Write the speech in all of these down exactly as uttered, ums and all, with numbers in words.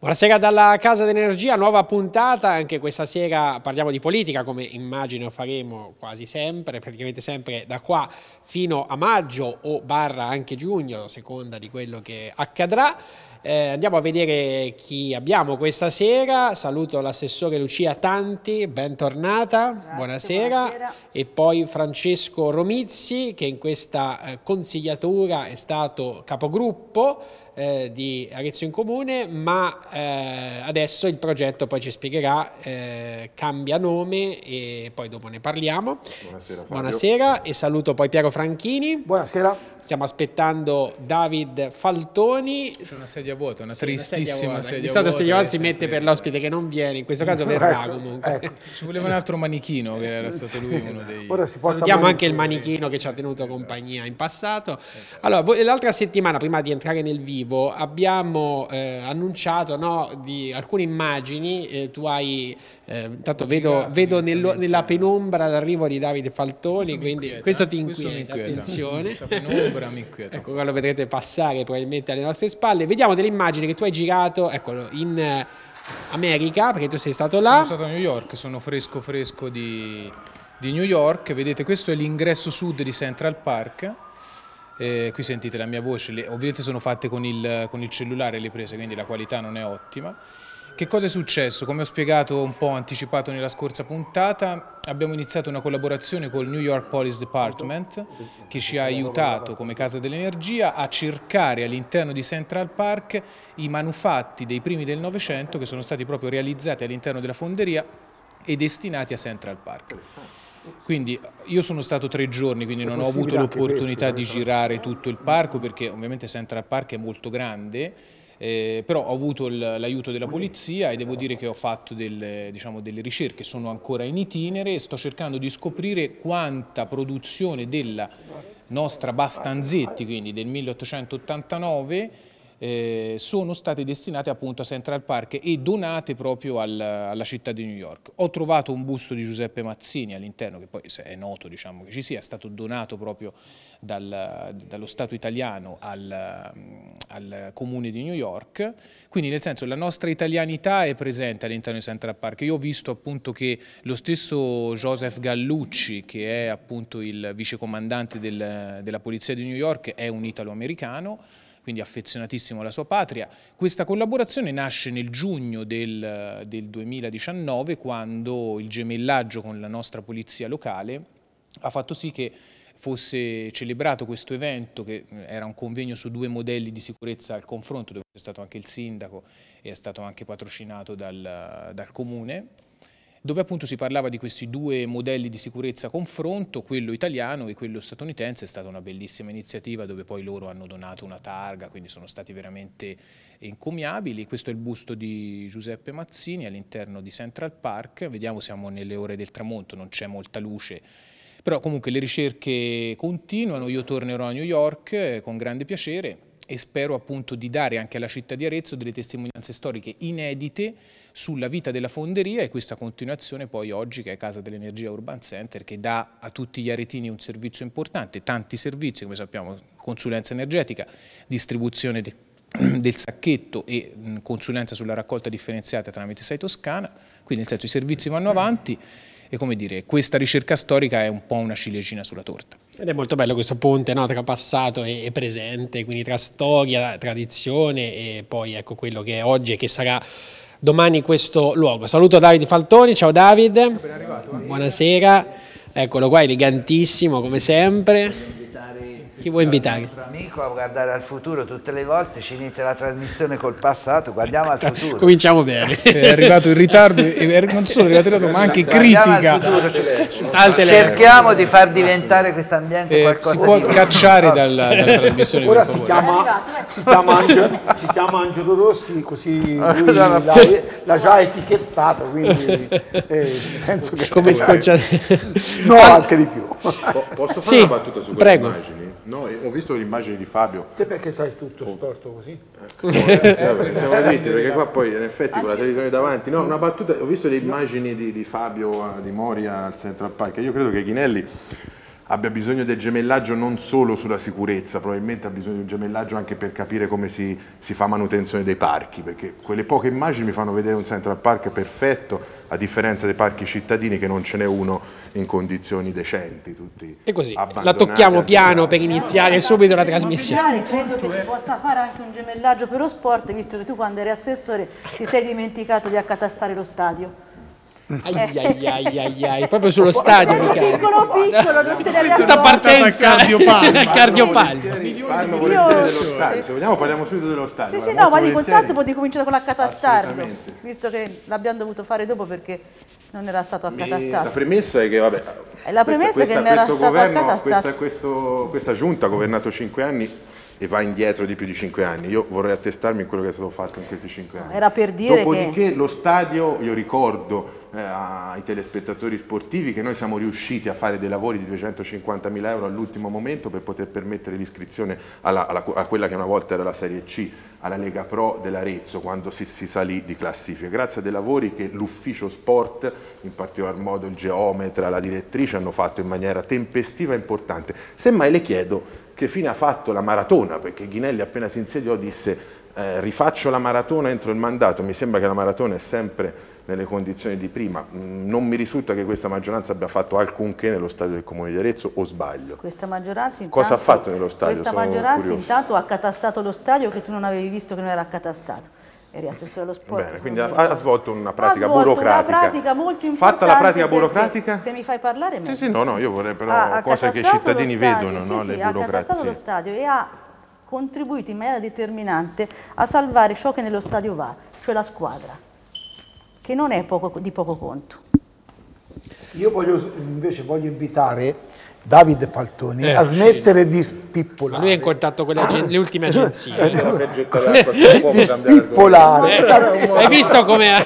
Buonasera dalla Casa dell'Energia, nuova puntata, anche questa sera parliamo di politica come immagino faremo quasi sempre, praticamente sempre da qua fino a maggio o barra anche giugno, a seconda di quello che accadrà. Eh, andiamo a vedere chi abbiamo questa sera. Saluto l'assessore Lucia Tanti, bentornata. Grazie, buonasera. buonasera. E poi Francesco Romizzi, che in questa eh, consigliatura è stato capogruppo eh, di Arezzo in Comune, ma eh, adesso il progetto, poi ci spiegherà, eh, cambia nome e poi dopo ne parliamo. Buonasera, buonasera. E saluto poi Piero Franchini. Buonasera. Stiamo aspettando David Faltoni. C'è una sedia vuota, una sì, tristissima una sedia vuota. Di solito sedia vuota si mette per l'ospite che non viene, in questo caso verrà comunque. Ecco. Ci voleva un altro manichino che era stato lui uno dei... Ora si porta Salutiamo anche il manichino che ci ha tenuto compagnia in passato. Allora, l'altra settimana, prima di entrare nel vivo, abbiamo eh, annunciato no, di alcune immagini. Eh, tu hai, eh, intanto vedo, vedo nello, nella penombra l'arrivo di Davide Faltoni, questo quindi inquieta, questo ti questo inquieta, mi inquieta. attenzione. Questa penombra mi inquieta. Ecco, quello vedrete passare probabilmente alle nostre spalle. Vediamo delle immagini che tu hai girato, eccolo, in eh, America, perché tu sei stato là. Sono stato a New York, sono fresco fresco di, di New York. Vedete, questo è l'ingresso sud di Central Park. Eh, qui sentite la mia voce, le, ovviamente sono fatte con il, con il cellulare le prese, quindi la qualità non è ottima. Che cosa è successo? Come ho spiegato un po' anticipato nella scorsa puntata, abbiamo iniziato una collaborazione col New York Police Department che ci ha aiutato come Casa dell'Energia a cercare all'interno di Central Park i manufatti dei primi del Novecento che sono stati proprio realizzati all'interno della fonderia e destinati a Central Park. Quindi io sono stato tre giorni, quindi non ho avuto l'opportunità di girare tutto il parco perché ovviamente Central Park è molto grande. Eh, però ho avuto l'aiuto della polizia e devo dire che ho fatto delle, diciamo, delle ricerche, sono ancora in itinere e sto cercando di scoprire quanta produzione della nostra Bastanzetti, quindi del milleottocentottantanove, eh, sono state destinate appunto a Central Park e donate proprio al, alla città di New York. Ho trovato un busto di Giuseppe Mazzini all'interno, che poi è noto diciamo, che ci sia, è stato donato proprio dal, dallo Stato italiano al, al comune di New York, quindi nel senso la nostra italianità è presente all'interno di Central Park. Io ho visto appunto che lo stesso Joseph Gallucci, che è appunto il vicecomandante del, della polizia di New York, è un italo-americano, quindi affezionatissimo alla sua patria. Questa collaborazione nasce nel giugno del, del duemiladiciannove, quando il gemellaggio con la nostra polizia locale ha fatto sì che fosse celebrato questo evento, che era un convegno su due modelli di sicurezza al confronto, dove c'è stato anche il sindaco e è stato anche patrocinato dal, dal comune, dove appunto si parlava di questi due modelli di sicurezza a confronto, quello italiano e quello statunitense. È stata una bellissima iniziativa dove poi loro hanno donato una targa, quindi sono stati veramente encomiabili. Questo è il busto di Giuseppe Mazzini all'interno di Central Park. Vediamo, siamo nelle ore del tramonto, non c'è molta luce, però comunque le ricerche continuano. Io tornerò a New York eh, con grande piacere e spero appunto di dare anche alla città di Arezzo delle testimonianze storiche inedite sulla vita della fonderia e questa continuazione poi oggi che è Casa dell'Energia Urban Center, che dà a tutti gli aretini un servizio importante, tanti servizi come sappiamo, consulenza energetica, distribuzione de del sacchetto e mh, consulenza sulla raccolta differenziata tramite Sei Toscana, quindi nel senso i servizi vanno avanti e come dire, questa ricerca storica è un po' una ciliegina sulla torta. Ed è molto bello questo ponte no, tra passato e, e presente, quindi tra storia, tradizione e poi ecco quello che è oggi e che sarà domani questo luogo. Saluto Davide Faltoni, ciao Davide, ben arrivato, eh? Buonasera, eccolo qua, elegantissimo come sempre. Chi vuoi invitare? Il nostro amico a guardare al futuro tutte le volte, ci inizia la trasmissione col passato, guardiamo al futuro. Cominciamo bene. È arrivato in ritardo, e non solo è arrivato ma anche critica. Futuro, cerchiamo di far diventare questo ambiente eh, qualcosa si può di cacciare dalla, dalla trasmissione. Ora si chiama, si, chiama Angelo, si chiama Angelo Rossi, così lui l'ha già etichettato, quindi eh, penso che... Come scocciate? No, anche di più. Posso fare Sì, una battuta su quelle prego. immagini? No, ho visto le immagini di Fabio. Te perché stai tutto storto così? Eh, eh, perché siamo zitti, perché qua poi in effetti con la televisione davanti. No, una battuta, ho visto le immagini di, di Fabio, di Moria al Central Park. Io credo che Ghinelli abbia bisogno del gemellaggio non solo sulla sicurezza, probabilmente ha bisogno di un gemellaggio anche per capire come si, si fa manutenzione dei parchi, perché quelle poche immagini mi fanno vedere un Central Park perfetto, a differenza dei parchi cittadini che non ce n'è uno in condizioni decenti, tutti e così, la abbandonati tocchiamo piano al per iniziare subito la trasmissione. Credo che si possa fare anche un gemellaggio per lo sport, visto che tu quando eri assessore ti sei dimenticato di accatastare lo stadio. Ai, ai, ai, ai, ai, proprio sullo stadio mi cade. Piccolo piccolo, non te ne Questa partenza cardiopalma. cardiopalma. Parlo volentieri dello stadio, se vogliamo parliamo subito dello stadio. Sì, sì, Guarda, no, ma molto dico volentieri. intanto poi cominciare con l'accatastarlo, Assolutamente. visto che l'abbiamo dovuto fare dopo perché non era stato Mi- accatastato. La premessa è che, vabbè, E la premessa questa, è che ne era questo stato governo, accatastato. Questa, questo, questa giunta ha governato cinque anni e va indietro di più di cinque anni. Io vorrei attestarmi in quello che è stato fatto in questi cinque anni. Era per dire Dopodiché che... lo stadio, io ricordo eh, ai telespettatori sportivi che noi siamo riusciti a fare dei lavori di duecentocinquantamila euro all'ultimo momento per poter permettere l'iscrizione alla, alla, a quella che una volta era la Serie C, alla Lega Pro dell'Arezzo, quando si, si salì di classifica, grazie a dei lavori che l'ufficio sport, in particolar modo il geometra, la direttrice, hanno fatto in maniera tempestiva e importante. Semmai le chiedo che fine ha fatto la maratona, perché Ghinelli appena si insediò disse eh, rifaccio la maratona entro il mandato. Mi sembra che la maratona è sempre nelle condizioni di prima. Non mi risulta che questa maggioranza abbia fatto alcunché nello stadio del Comune di Arezzo, o sbaglio? Questa maggioranza intanto, Cosa ha fatto nello stadio? Questa Sono maggioranza curioso. intanto ha accatastato lo stadio che tu non avevi visto che non era accatastato. Eri assessore allo sport. Bene, quindi ha, ha svolto una pratica ha svolto burocratica. una pratica molto importante. Fatta la pratica perché, burocratica? se mi fai parlare meglio. Sì, sì, no, no, io vorrei però Ha cose che i accatastato cittadini lo stadio, vedono, sì, no? sì, Le ha accatastato lo burocrazie. stadio e ha contribuito in maniera determinante a salvare ciò che nello stadio va, cioè la squadra, che non è poco, di poco conto. Io voglio, invece voglio invitare Davide Faltoni Eh, a smettere di Ma spippolare. lui è in contatto con le, agen- le ultime agenzie. eh. Per gettare l'acqua sul fuoco, di cambiare argomento. spippolare. Eh, hai visto come...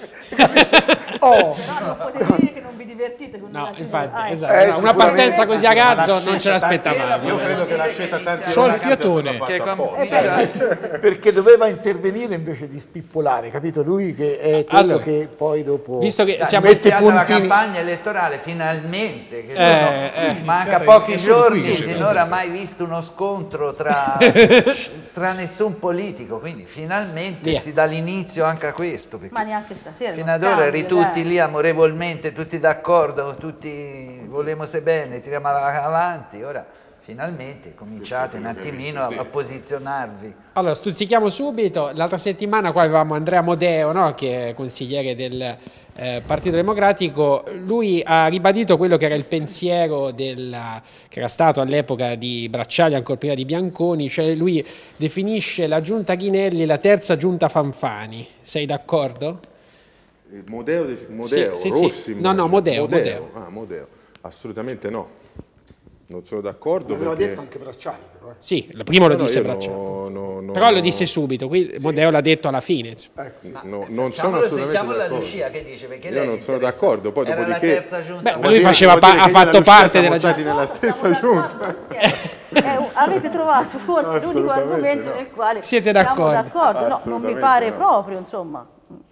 Oh, No, non potete dire che non vi divertite con No, la infatti, Ah, ecco. esatto. Eh, Una sicuramente. partenza così a razzo non ce l'aspettavamo. Io credo che la scelta tanti C'ho il ragazzi fiatone. abbiano Che fatto com- apposta. perché doveva intervenire invece di spippolare, capito? Lui che è quello Allora, che poi dopo visto che Dai, siamo... mette i iniziata la puntini. campagna elettorale finalmente, che Eh, sono- eh. manca Iniziata- pochi è solo qui giorni, che c'è finora questo. mai visto uno scontro tra, tra nessun politico, quindi finalmente Via. si dà l'inizio anche a questo, perché Ma neanche stasera. fino uno ad ora scambio, eri tutti dai. lì amorevolmente, tutti d'accordo, tutti volemo se bene, tiriamo avanti, ora finalmente cominciate un attimino a, a posizionarvi. Allora, stuzzichiamo subito. L'altra settimana qua avevamo Andrea Modeo, no? Che è consigliere del eh, Partito Democratico. Lui ha ribadito quello che era il pensiero della, che era stato all'epoca di Bracciali, ancora prima di Bianconi, cioè lui definisce la giunta Ghinelli la terza giunta Fanfani. Sei d'accordo? Il Modeo, de- Modeo Sì, sì, Rossi? sì. No, no, Modeo, Modeo. Ah, Modeo. Assolutamente no. Non sono d'accordo L'aveva perché... detto anche Bracciali, però. eh. Sì, il primo lo No, no, disse io Bracciali. no, no, no, Però lo no. disse subito, qui Modeo l'ha detto alla fine. insomma. No, non sono Facciamolo, assolutamente sentiamo la d'accordo. Lucia che dice, perché Io lei non gli sono interessa. d'accordo, poi Era la dopodiché- terza giunta. Beh, Vuol lui dire- faceva Vuol dire pa- ha che io e la fatto Lucia parte siamo della stati giunta. nella Siamo stessa d'accordo giunta. insieme. Eh, avete trovato forse l'unico Assolutamente argomento no. nel quale Siete siamo d'accordo? d'accordo. No, non mi Assolutamente pare no. proprio, insomma.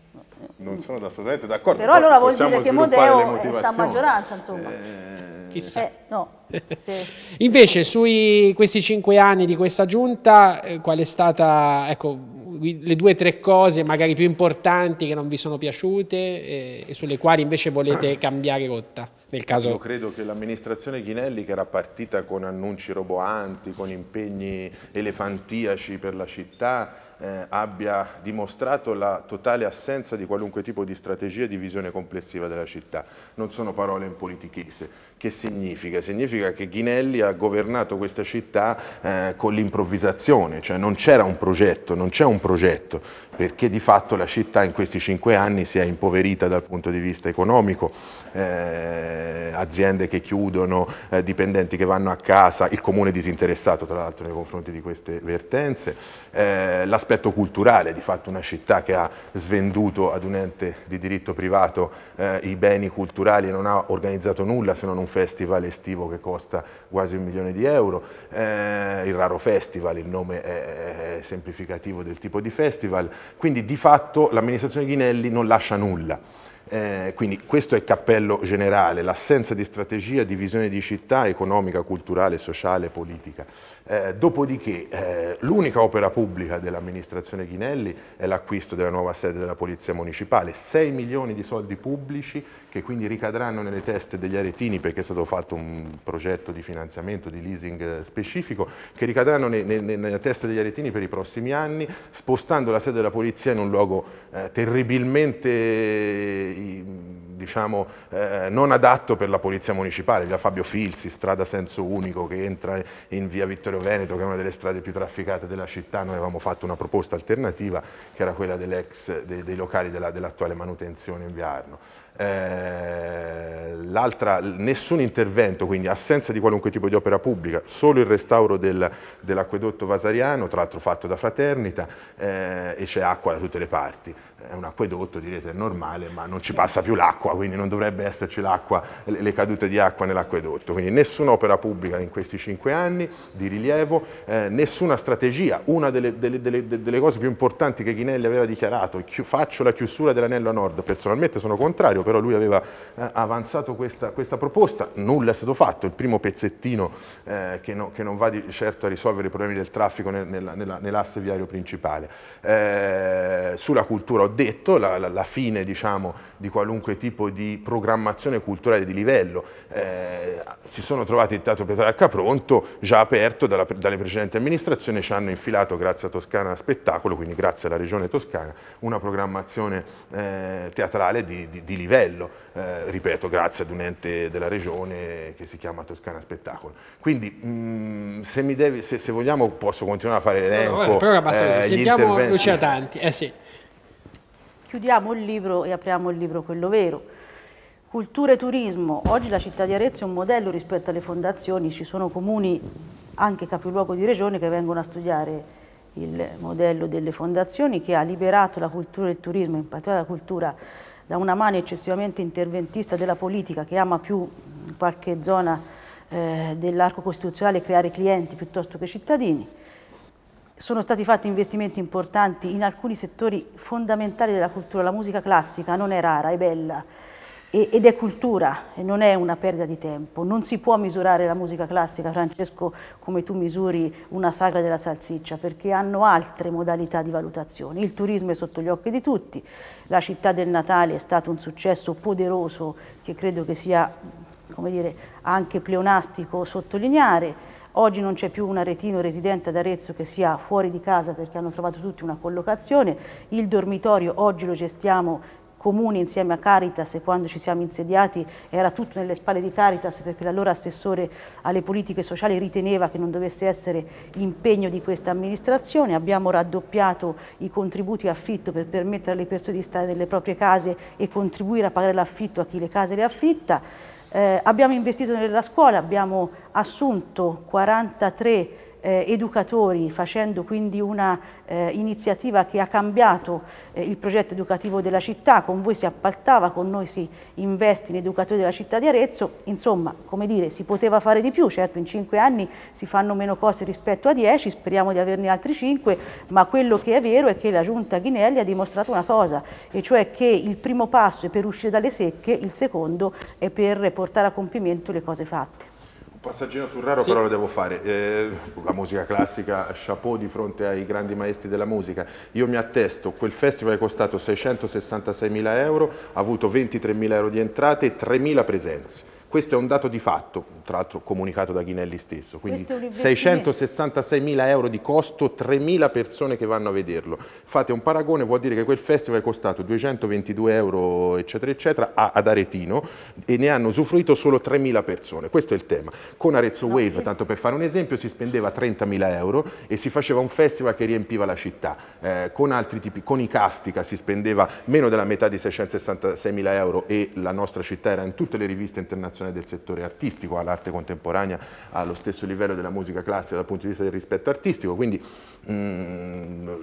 Non sono assolutamente d'accordo. Però poi allora vuol possiamo dire che sviluppare le Modeo è sta motivazioni. maggioranza, insomma. Chissà. Eh, no. Se- Invece, sui questi cinque anni di questa giunta, eh, qual è stata, ecco, le due o tre cose magari più importanti che non vi sono piaciute eh, e sulle quali invece volete cambiare rotta? Nel Io caso... credo che l'amministrazione Ghinelli, che era partita con annunci roboanti, con impegni elefantiaci per la città, eh, abbia dimostrato la totale assenza di qualunque tipo di strategia e di visione complessiva della città. Non sono parole in politichese. Che significa? Significa che Ghinelli ha governato questa città eh, con l'improvvisazione, cioè non c'era un progetto, non c'è un progetto, perché di fatto la città in questi cinque anni si è impoverita dal punto di vista economico, eh, aziende che chiudono, eh, dipendenti che vanno a casa, il comune disinteressato tra l'altro nei confronti di queste vertenze, eh, l'aspetto culturale, di fatto una città che ha svenduto ad un ente di diritto privato eh, i beni culturali e non ha organizzato nulla se non un festival estivo che costa quasi un milione di euro, eh, il Raro Festival, il nome è, è semplificativo del tipo di festival, quindi di fatto l'amministrazione Ghinelli non lascia nulla. Eh, quindi questo è il cappello generale, l'assenza di strategia, di visione di città economica, culturale, sociale, politica. Eh, dopodiché eh, l'unica opera pubblica dell'amministrazione Ghinelli è l'acquisto della nuova sede della Polizia Municipale, sei milioni di soldi pubblici che quindi ricadranno nelle teste degli aretini, perché è stato fatto un progetto di finanziamento, di leasing specifico, che ricadranno ne, ne, nelle teste degli aretini per i prossimi anni, spostando la sede della Polizia in un luogo eh, terribilmente diciamo eh, non adatto per la Polizia Municipale, via Fabio Filzi, strada a senso unico che entra in via Vittorio Veneto, che è una delle strade più trafficate della città. Noi avevamo fatto una proposta alternativa che era quella dell'ex, dei, dei locali della, dell'attuale manutenzione in via Arno. Eh, l'altra, nessun intervento, quindi assenza di qualunque tipo di opera pubblica, solo il restauro del, dell'acquedotto vasariano, tra l'altro fatto da Fraternita, eh, e c'è acqua da tutte le parti. È un acquedotto, direte, è normale, ma non ci passa più l'acqua, quindi non dovrebbe esserci l'acqua, le cadute di acqua nell'acquedotto. Quindi nessuna opera pubblica in questi cinque anni di rilievo, eh, nessuna strategia. Una delle, delle, delle, delle cose più importanti che Ghinelli aveva dichiarato: faccio la chiusura dell'anello a nord. Personalmente sono contrario, però lui aveva eh, avanzato questa, questa proposta, nulla è stato fatto. Il primo pezzettino eh, che, no, che non va di certo a risolvere i problemi del traffico nel, nella, nella, nell'asse viario principale. Eh, sulla cultura ho detto, la, la, la fine diciamo, di qualunque tipo di programmazione culturale di livello. Eh, si sono trovati il Teatro Petrarca pronto, già aperto dalla, dalle precedenti amministrazioni, ci hanno infilato, grazie a Toscana Spettacolo, quindi grazie alla Regione Toscana, una programmazione eh, teatrale di, di, di livello, eh, ripeto, grazie ad un ente della Regione che si chiama Toscana Spettacolo. Quindi mh, se, mi devi, se, se vogliamo posso continuare a fare l'elenco. No, però basta così, eh, sentiamo Lucia Tanti. Eh sì. Chiudiamo il libro e apriamo il libro quello vero. Cultura e turismo. Oggi la città di Arezzo è un modello rispetto alle fondazioni. Ci sono comuni, anche capoluogo di regione, che vengono a studiare il modello delle fondazioni, che ha liberato la cultura e il turismo, in particolare la cultura, da una mano eccessivamente interventista della politica, che ama più in qualche zona eh, dell'arco costituzionale creare clienti piuttosto che cittadini. Sono stati fatti investimenti importanti in alcuni settori fondamentali della cultura. La musica classica non è rara, è bella e, ed è cultura e non è una perdita di tempo. Non si può misurare la musica classica, Francesco, come tu misuri una sagra della salsiccia, perché hanno altre modalità di valutazione. Il turismo è sotto gli occhi di tutti, la città del Natale è stato un successo poderoso che credo che sia, come dire, anche pleonastico sottolineare. Oggi non c'è più un aretino residente ad Arezzo che sia fuori di casa perché hanno trovato tutti una collocazione. Il dormitorio oggi lo gestiamo comune insieme a Caritas e quando ci siamo insediati era tutto nelle spalle di Caritas perché l'allora assessore alle politiche sociali riteneva che non dovesse essere impegno di questa amministrazione. Abbiamo raddoppiato i contributi affitto per permettere alle persone di stare nelle proprie case e contribuire a pagare l'affitto a chi le case le affitta. Eh, abbiamo investito nella scuola, abbiamo assunto quarantatré eh, educatori, facendo quindi una eh, iniziativa che ha cambiato eh, il progetto educativo della città. Con voi si appaltava, con noi si investe in educatori della città di Arezzo. Insomma, come dire, si poteva fare di più. Certo, in cinque anni si fanno meno cose rispetto a dieci, speriamo di averne altri cinque, ma quello che è vero è che la Giunta Ghinelli ha dimostrato una cosa, e cioè che il primo passo è per uscire dalle secche, il secondo è per portare a compimento le cose fatte. Un passaggino sul raro, sì, però lo devo fare. Eh, la musica classica, chapeau di fronte ai grandi maestri della musica. Io mi attesto, quel festival è costato seicentosessantaseimila euro, ha avuto ventitremila euro di entrate e tremila presenze. Questo è un dato di fatto, tra l'altro comunicato da Ghinelli stesso, quindi seicentosessantaseimila euro di costo, tremila persone che vanno a vederlo. Fate un paragone, vuol dire che quel festival è costato duecentoventidue euro eccetera eccetera ad Aretino e ne hanno usufruito solo tremila persone. Questo è il tema. Con Arezzo Wave, tanto per fare un esempio, si spendeva trentamila euro e si faceva un festival che riempiva la città. Eh, con altri tipi, con i Castica si spendeva meno della metà di seicentosessantaseimila euro e la nostra città era in tutte le riviste internazionali del settore artistico, l'arte contemporanea allo stesso livello della musica classica dal punto di vista del rispetto artistico, quindi mh,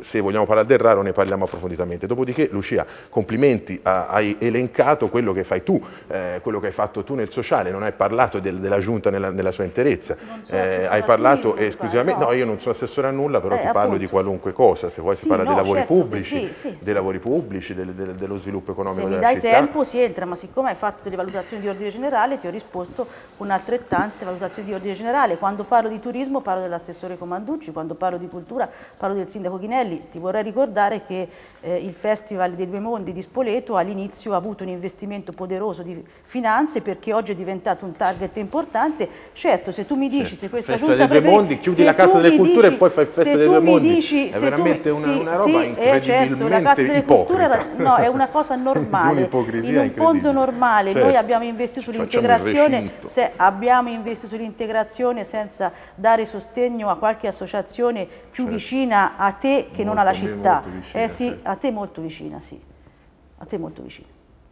se vogliamo parlare del raro ne parliamo approfonditamente. Dopodiché Lucia, complimenti, a, hai elencato quello che fai tu, eh, quello che hai fatto tu nel sociale, non hai parlato del, della giunta nella, nella sua interezza, eh, hai parlato esclusivamente, no. no io non sono assessore a nulla, però eh, ti parlo appunto. di qualunque cosa, se vuoi sì, si parla no, dei lavori certo, pubblici, sì, sì, dei sì. lavori pubblici, del, del, dello sviluppo economico della città. Se mi dai tempo si entra, ma siccome hai fatto delle valutazioni di ordine generale ti ho risposto con altrettante valutazioni di ordine generale. Quando parlo di turismo parlo dell'assessore Comanducci, quando parlo di cultura parlo del sindaco Chinelli. Ti vorrei ricordare che eh, il Festival dei Due Mondi di Spoleto all'inizio ha avuto un investimento poderoso di finanze perché oggi è diventato un target importante. Certo, se tu mi dici certo. se questa Festival giunta dei Due Mondi, chiudi la Casa delle Culture dici, e poi fai il Festival dei Due Mondi, dici, è veramente mi, una, sì, una roba sì, incredibilmente certo, la Casa delle Culture era, no, è una cosa normale, in un mondo normale certo. noi abbiamo investito sull'integrazione, se abbiamo investito sull'integrazione senza dare sostegno a qualche associazione più certo. vicina a te che molto, non alla città, vicina, eh sì, certo. a te molto vicina, sì, a te molto vicina.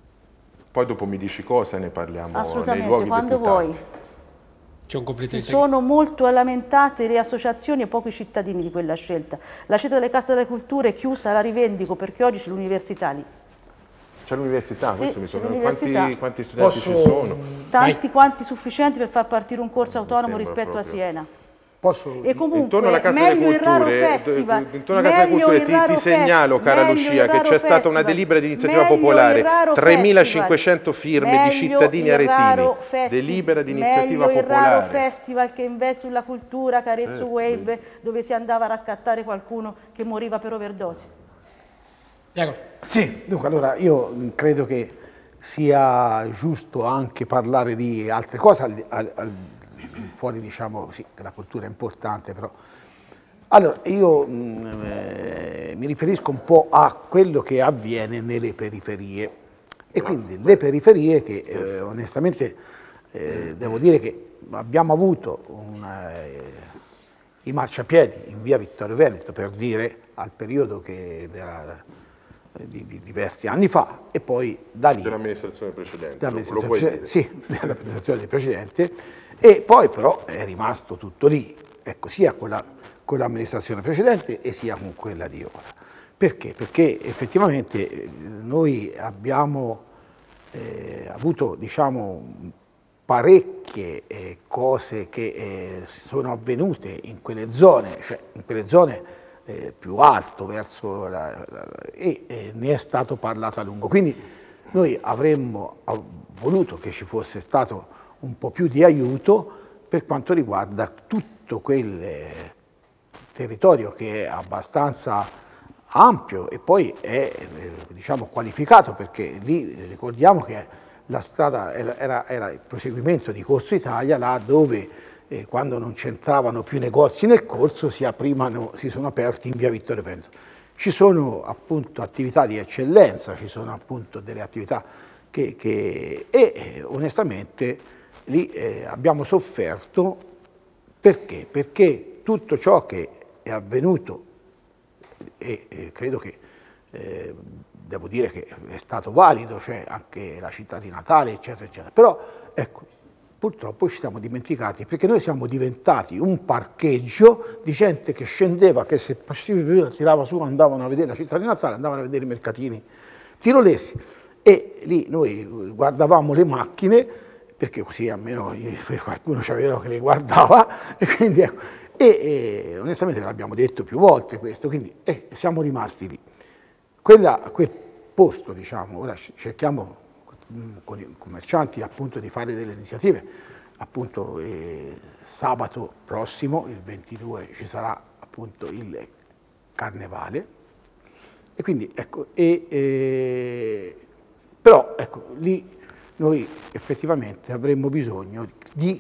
Poi dopo mi dici cosa e ne parliamo assolutamente, nei luoghi quando deputati. vuoi. C'è un conflitto si sono molto lamentate le associazioni e pochi cittadini di quella scelta. La scelta delle Case delle Culture è chiusa, la rivendico perché oggi c'è l'università lì. C'è l'università, sì, questo mi sono... quanti, quanti studenti Posso... ci sono? Tanti Vai. quanti sufficienti per far partire un corso autonomo rispetto proprio. a Siena. Posso... E comunque intorno alla Casa meglio delle Culture, il festival, intorno alla Casa delle Culture ti, ti segnalo, cara Lucia, che c'è stata una delibera di iniziativa popolare, tremilacinquecento firme di cittadini aretini, delibera di iniziativa meglio popolare. il raro festival che investe sulla cultura, Carezzo certo. Wave, dove si andava a raccattare qualcuno che moriva per overdose. Prego. Sì, dunque allora io credo che sia giusto anche parlare di altre cose, al, al, al, fuori diciamo sì, che la cultura è importante, però allora io mh, eh, mi riferisco un po' a quello che avviene nelle periferie e quindi le periferie che eh, onestamente eh, devo dire che abbiamo avuto una, eh, i marciapiedi in via Vittorio Veneto, per dire, al periodo che era Di, di diversi anni fa, e poi da lì dell'amministrazione precedente, dell'amministrazione precedente sì, dell'amministrazione precedente, e poi però è rimasto tutto lì, ecco, sia con, la, con l'amministrazione precedente e sia con quella di ora. Perché? Perché effettivamente noi abbiamo eh, avuto, diciamo, parecchie eh, cose che eh, sono avvenute in quelle zone, cioè in quelle zone Eh, più alto verso la, la, e eh, ne è stato parlato a lungo, quindi noi avremmo voluto che ci fosse stato un po' più di aiuto per quanto riguarda tutto quel eh, territorio che è abbastanza ampio e poi è eh, diciamo qualificato, perché lì ricordiamo che la strada era, era, era il proseguimento di Corso Italia, là dove E quando non c'entravano più negozi nel corso si aprivano, si sono aperti in via Vittorio Veneto. Ci sono appunto attività di eccellenza, ci sono appunto delle attività che, che e eh, onestamente lì eh, abbiamo sofferto perché? Perché tutto ciò che è avvenuto, e, e credo che eh, devo dire che è stato valido, cioè anche la città di Natale, eccetera, eccetera, però ecco, purtroppo ci siamo dimenticati, perché noi siamo diventati un parcheggio di gente che scendeva, che se tirava su andavano a vedere la città di Natale, andavano a vedere i mercatini tirolesi, e lì noi guardavamo le macchine, perché così almeno qualcuno c'aveva che le guardava, e quindi ecco, e, e onestamente l'abbiamo detto più volte questo, quindi eh, siamo rimasti lì. Quella, quel posto, diciamo, ora cerchiamo con i commercianti appunto di fare delle iniziative, appunto eh, sabato prossimo, il ventidue, ci sarà appunto il carnevale, e quindi ecco, e, e, però ecco, lì noi effettivamente avremmo bisogno di,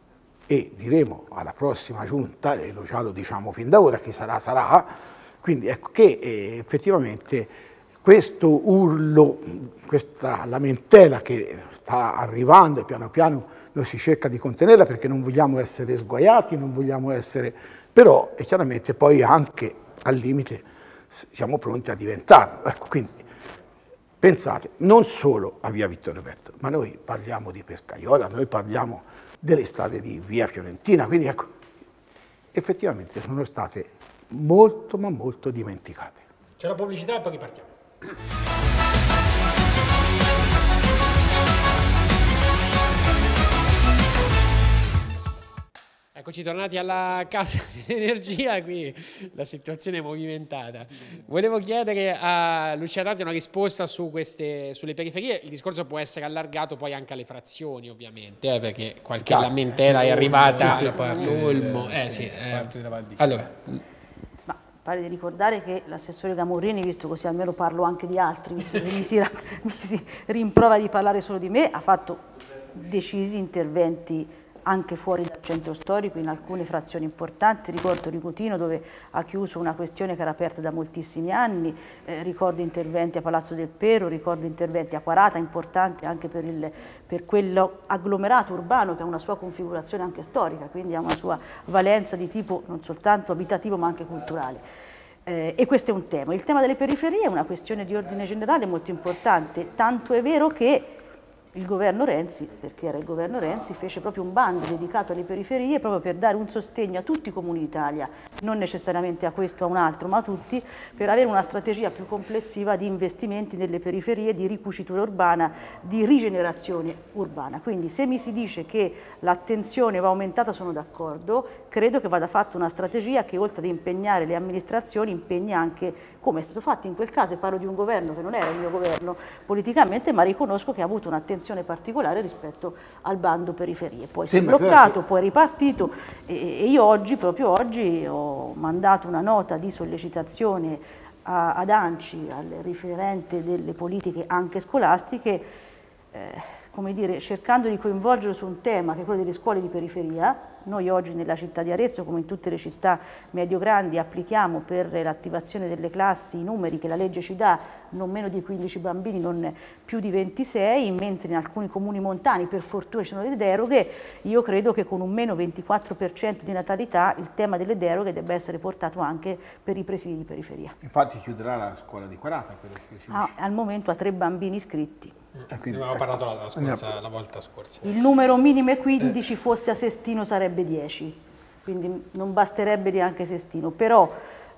e diremo alla prossima giunta, e lo già lo diciamo fin da ora, chi sarà sarà, quindi ecco che eh, effettivamente questo urlo, questa lamentela che sta arrivando e piano piano noi si cerca di contenerla perché non vogliamo essere sguaiati, non vogliamo essere, però e chiaramente poi anche al limite siamo pronti a diventarlo. Ecco, quindi pensate, non solo a via Vittorio Veneto, ma noi parliamo di Pescaiola, noi parliamo delle strade di via Fiorentina, quindi ecco, effettivamente sono state molto ma molto dimenticate. C'è la pubblicità e poi ripartiamo. Eccoci tornati alla Casa dell'Energia, qui la situazione è movimentata. Volevo chiedere a Lucia Ranti una risposta su queste, sulle periferie. Il discorso può essere allargato poi anche alle frazioni, ovviamente, eh, perché qualche Chiaro. lamentela è arrivata Sì, sì, la parte a Olmo. del- Eh, sì, sì, la eh. parte della Val di- Allora, Ma pare di ricordare che l'assessore Gamurrini, visto così almeno parlo anche di altri, visto che mi si, ra- mi si rimprovera di parlare solo di me, ha fatto decisi interventi anche fuori dal centro storico in alcune frazioni importanti. Ricordo Ricutino dove ha chiuso una questione che era aperta da moltissimi anni, eh, ricordo interventi a Palazzo del Pero, ricordo interventi a Quarata importanti anche per, il, per quello agglomerato urbano che ha una sua configurazione anche storica, quindi ha una sua valenza di tipo non soltanto abitativo ma anche culturale. Eh, e questo è un tema. Il tema delle periferie è una questione di ordine generale molto importante, tanto è vero che il governo Renzi, perché era il governo Renzi, fece proprio un bando dedicato alle periferie proprio per dare un sostegno a tutti i comuni d'Italia, non necessariamente a questo o a un altro, ma a tutti, per avere una strategia più complessiva di investimenti nelle periferie, di ricucitura urbana, di rigenerazione urbana. Quindi se mi si dice che l'attenzione va aumentata sono d'accordo, credo che vada fatta una strategia che oltre ad impegnare le amministrazioni impegni anche, come è stato fatto in quel caso, e parlo di un governo che non era il mio governo politicamente, ma riconosco che ha avuto un'attenzione particolare rispetto al bando periferie. Poi si è bloccato, poi è ripartito e, e io oggi, proprio oggi, ho mandato una nota di sollecitazione a, ad ANCI, al riferente delle politiche anche scolastiche, eh, come dire, cercando di coinvolgerlo su un tema che è quello delle scuole di periferia. Noi oggi nella città di Arezzo, come in tutte le città medio-grandi, applichiamo per l'attivazione delle classi i numeri che la legge ci dà, non meno di quindici bambini, non più di ventisei, mentre in alcuni comuni montani per fortuna ci sono delle deroghe. Io credo che con un meno ventiquattro per cento di natalità il tema delle deroghe debba essere portato anche per i presidi di periferia. Infatti chiuderà la scuola di Quarata, quello che si Ah, al momento ha tre bambini iscritti. dice. ne avevamo parlato la, la scorsa, la volta scorsa. Il numero minimo è quindici, fosse a Sestino sarebbe dieci, quindi non basterebbe neanche Sestino, però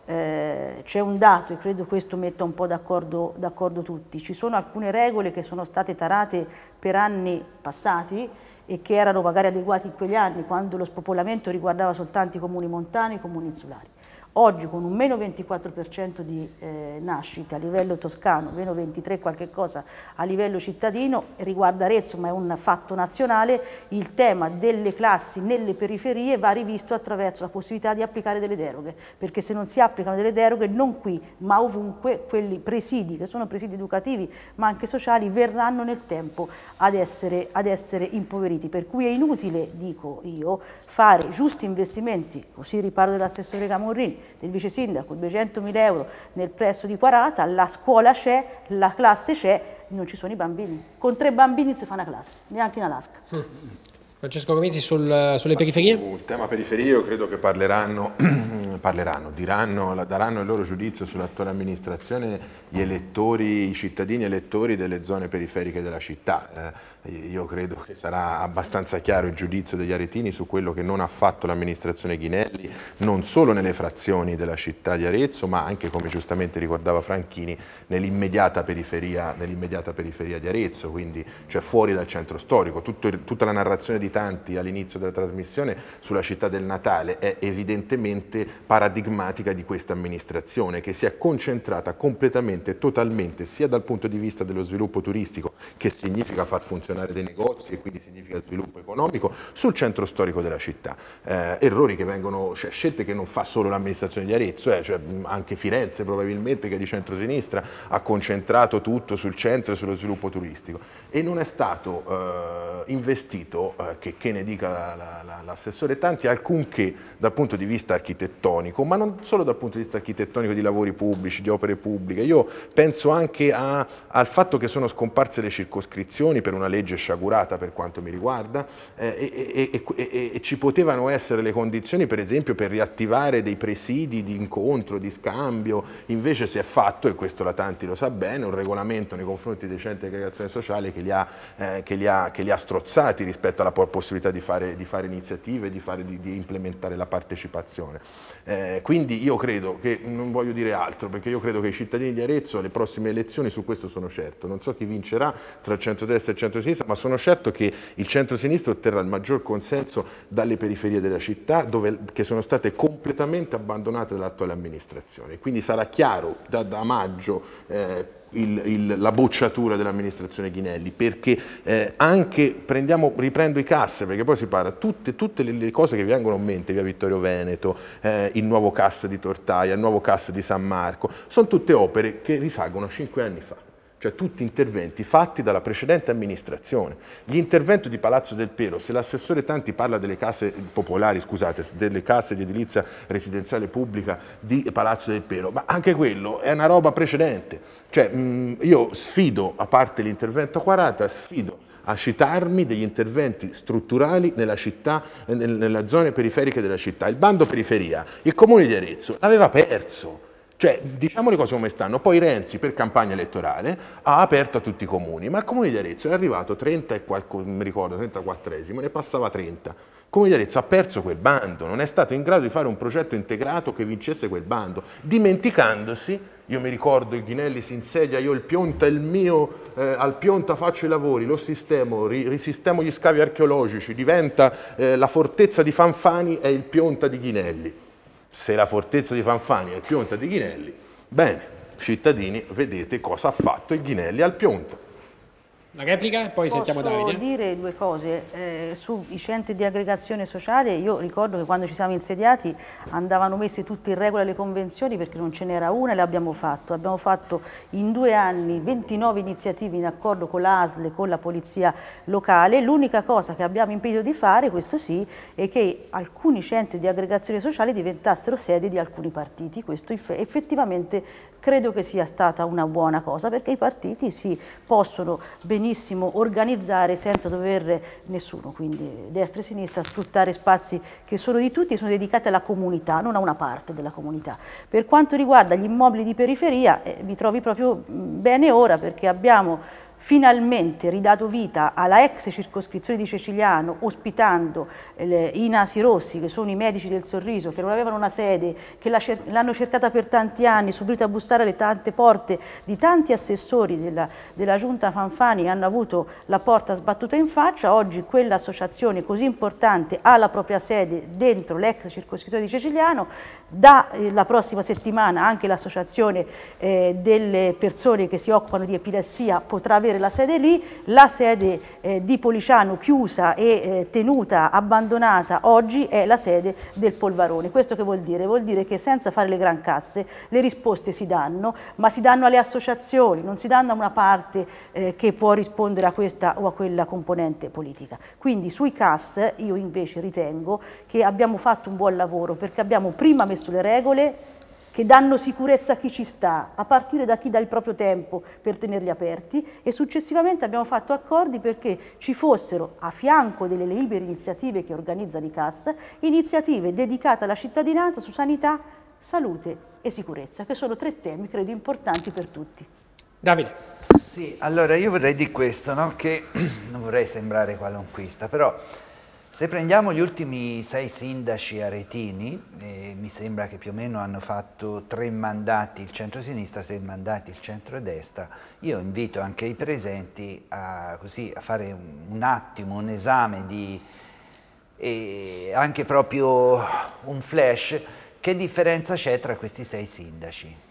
eh, c'è un dato e credo questo metta un po' d'accordo d'accordo tutti. Ci sono alcune regole che sono state tarate per anni passati e che erano magari adeguati in quegli anni, quando lo spopolamento riguardava soltanto i comuni montani e i comuni insulari. Oggi con un meno ventiquattro per cento di eh, nascite a livello toscano, meno ventitré qualche cosa a livello cittadino, riguarda Arezzo ma è un fatto nazionale, il tema delle classi nelle periferie va rivisto attraverso la possibilità di applicare delle deroghe, perché se non si applicano delle deroghe non qui ma ovunque quelli presidi, che sono presidi educativi ma anche sociali, verranno nel tempo ad essere, ad essere impoveriti, per cui è inutile, dico io, fare giusti investimenti, così riparo dell'assessore Gamurrini, del vice sindaco, duecentomila euro nel plesso di Quarata, la scuola c'è, la classe c'è, non ci sono i bambini. Con tre bambini non si fa una classe, neanche in Alaska. Francesco Comizi sul, sulle periferie? Sul tema periferie io credo che parleranno, parleranno diranno, daranno il loro giudizio sull'attuale amministrazione gli elettori, i cittadini elettori delle zone periferiche della città. Eh, io credo che sarà abbastanza chiaro il giudizio degli aretini su quello che non ha fatto l'amministrazione Ghinelli, non solo nelle frazioni della città di Arezzo, ma anche, come giustamente ricordava Franchini, nell'immediata periferia, nell'immediata periferia di Arezzo, quindi cioè fuori dal centro storico. Tutto, tutta la narrazione di tanti all'inizio della trasmissione sulla città del Natale è evidentemente paradigmatica di questa amministrazione, che si è concentrata completamente, totalmente, sia dal punto di vista dello sviluppo turistico, che significa far funzionare dei negozi e quindi significa sviluppo economico, sul centro storico della città. Eh, errori che vengono, cioè scelte che non fa solo l'amministrazione di Arezzo, eh, cioè anche Firenze probabilmente, che è di centrosinistra, ha concentrato tutto sul centro e sullo sviluppo turistico e non è stato eh, investito, eh, che, che ne dica la, la, la, l'assessore Tanti, alcunché dal punto di vista architettonico, ma non solo dal punto di vista architettonico di lavori pubblici, di opere pubbliche. Io penso anche a, al fatto che sono scomparse le circoscrizioni per una legge legge sciagurata per quanto mi riguarda, eh, e, e, e, e ci potevano essere le condizioni per esempio per riattivare dei presidi di incontro, di scambio, invece si è fatto, e questo la Tanti lo sa bene, un regolamento nei confronti dei centri di aggregazione sociale che li ha, eh, che li ha, che li ha strozzati rispetto alla possibilità di fare, di fare iniziative, di, fare, di, di implementare la partecipazione. Eh, quindi io credo che, non voglio dire altro, perché io credo che i cittadini di Arezzo alle prossime elezioni, su questo sono certo, non so chi vincerà tra il centrodestra e il centrosinistra, ma sono certo che il centrosinistra otterrà il maggior consenso dalle periferie della città, dove, che sono state completamente abbandonate dall'attuale amministrazione. Quindi sarà chiaro da, da maggio eh, Il, il, la bocciatura dell'amministrazione Ghinelli, perché eh, anche, prendiamo, riprendo i casse, perché poi si parla, tutte, tutte le, le cose che vi vengono in mente, via Vittorio Veneto, eh, il nuovo CAS di Tortaia, il nuovo CAS di San Marco, sono tutte opere che risalgono a cinque anni fa. Cioè tutti interventi fatti dalla precedente amministrazione. Gli interventi di Palazzo del Pero, se l'assessore Tanti parla delle case popolari, scusate, delle case di edilizia residenziale pubblica di Palazzo del Pero, ma anche quello è una roba precedente. Cioè mh, io sfido, a parte l'intervento quaranta, sfido a citarmi degli interventi strutturali nella città, nelle zone periferiche della città. Il bando periferia, il Comune di Arezzo l'aveva perso. Cioè, diciamo le cose come stanno, poi Renzi per campagna elettorale ha aperto a tutti i comuni, ma il Comune di Arezzo è arrivato trenta e qualcosa, mi ricordo, trentaquattresimo, ne passava trenta. Il Comune di Arezzo ha perso quel bando, non è stato in grado di fare un progetto integrato che vincesse quel bando, dimenticandosi, io mi ricordo il Ghinelli si insedia, io il Pionta è il mio, eh, al Pionta faccio i lavori, lo sistemo, ri, risistemo gli scavi archeologici, diventa eh, la fortezza di Fanfani è il Pionta di Ghinelli. Se la fortezza di Fanfani è il Pionta di Ghinelli, bene, cittadini, vedete cosa ha fatto il Ghinelli al Pionta. La replica? Poi Posso sentiamo Davide. Posso dire due cose. Eh, sui centri di aggregazione sociale, io ricordo che quando ci siamo insediati andavano messe tutte in regola le convenzioni perché non ce n'era una e le abbiamo fatto. Abbiamo fatto in due anni ventinove iniziative in accordo con l'A S L e con la polizia locale. L'unica cosa che abbiamo impedito di fare, questo sì, è che alcuni centri di aggregazione sociale diventassero sede di alcuni partiti. Questo effettivamente credo che sia stata una buona cosa, perché i partiti si possono benissimo organizzare senza dover nessuno, quindi destra e sinistra, sfruttare spazi che sono di tutti e sono dedicati alla comunità, non a una parte della comunità. Per quanto riguarda gli immobili di periferia, eh, mi trovi proprio bene ora, perché abbiamo finalmente ridato vita alla ex circoscrizione di Ceciliano, ospitando eh, i Nasi Rossi, che sono i medici del sorriso, che non avevano una sede, che l'hanno cercata per tanti anni, sono venuti a bussare alle tante porte di tanti assessori della, della giunta Fanfani, e hanno avuto la porta sbattuta in faccia. Oggi quell'associazione così importante ha la propria sede dentro l'ex circoscrizione di Ceciliano. Da eh, la prossima settimana anche l'associazione eh, delle persone che si occupano di epilessia potrà avere la sede lì. La sede eh, di Policiano, chiusa e eh, tenuta abbandonata oggi, è la sede del Polvarone. Questo che vuol dire? Vuol dire che senza fare le gran casse le risposte si danno, ma si danno alle associazioni, non si danno a una parte eh, che può rispondere a questa o a quella componente politica. Quindi sui C A S io invece ritengo che abbiamo fatto un buon lavoro, perché abbiamo prima messo le regole che danno sicurezza a chi ci sta, a partire da chi dà il proprio tempo per tenerli aperti, e successivamente abbiamo fatto accordi perché ci fossero, a fianco delle libere iniziative che organizzano i C A S, iniziative dedicate alla cittadinanza su sanità, salute e sicurezza, che sono tre temi credo importanti per tutti. Davide. Sì, allora io vorrei dire questo, no? Che non vorrei sembrare qualunquista, però se prendiamo gli ultimi sei sindaci aretini, eh, mi sembra che più o meno hanno fatto tre mandati il centro-sinistra, tre mandati il centro-destra, io invito anche i presenti a, così, a fare un, un attimo, un esame di, e anche proprio un flash, che differenza c'è tra questi sei sindaci.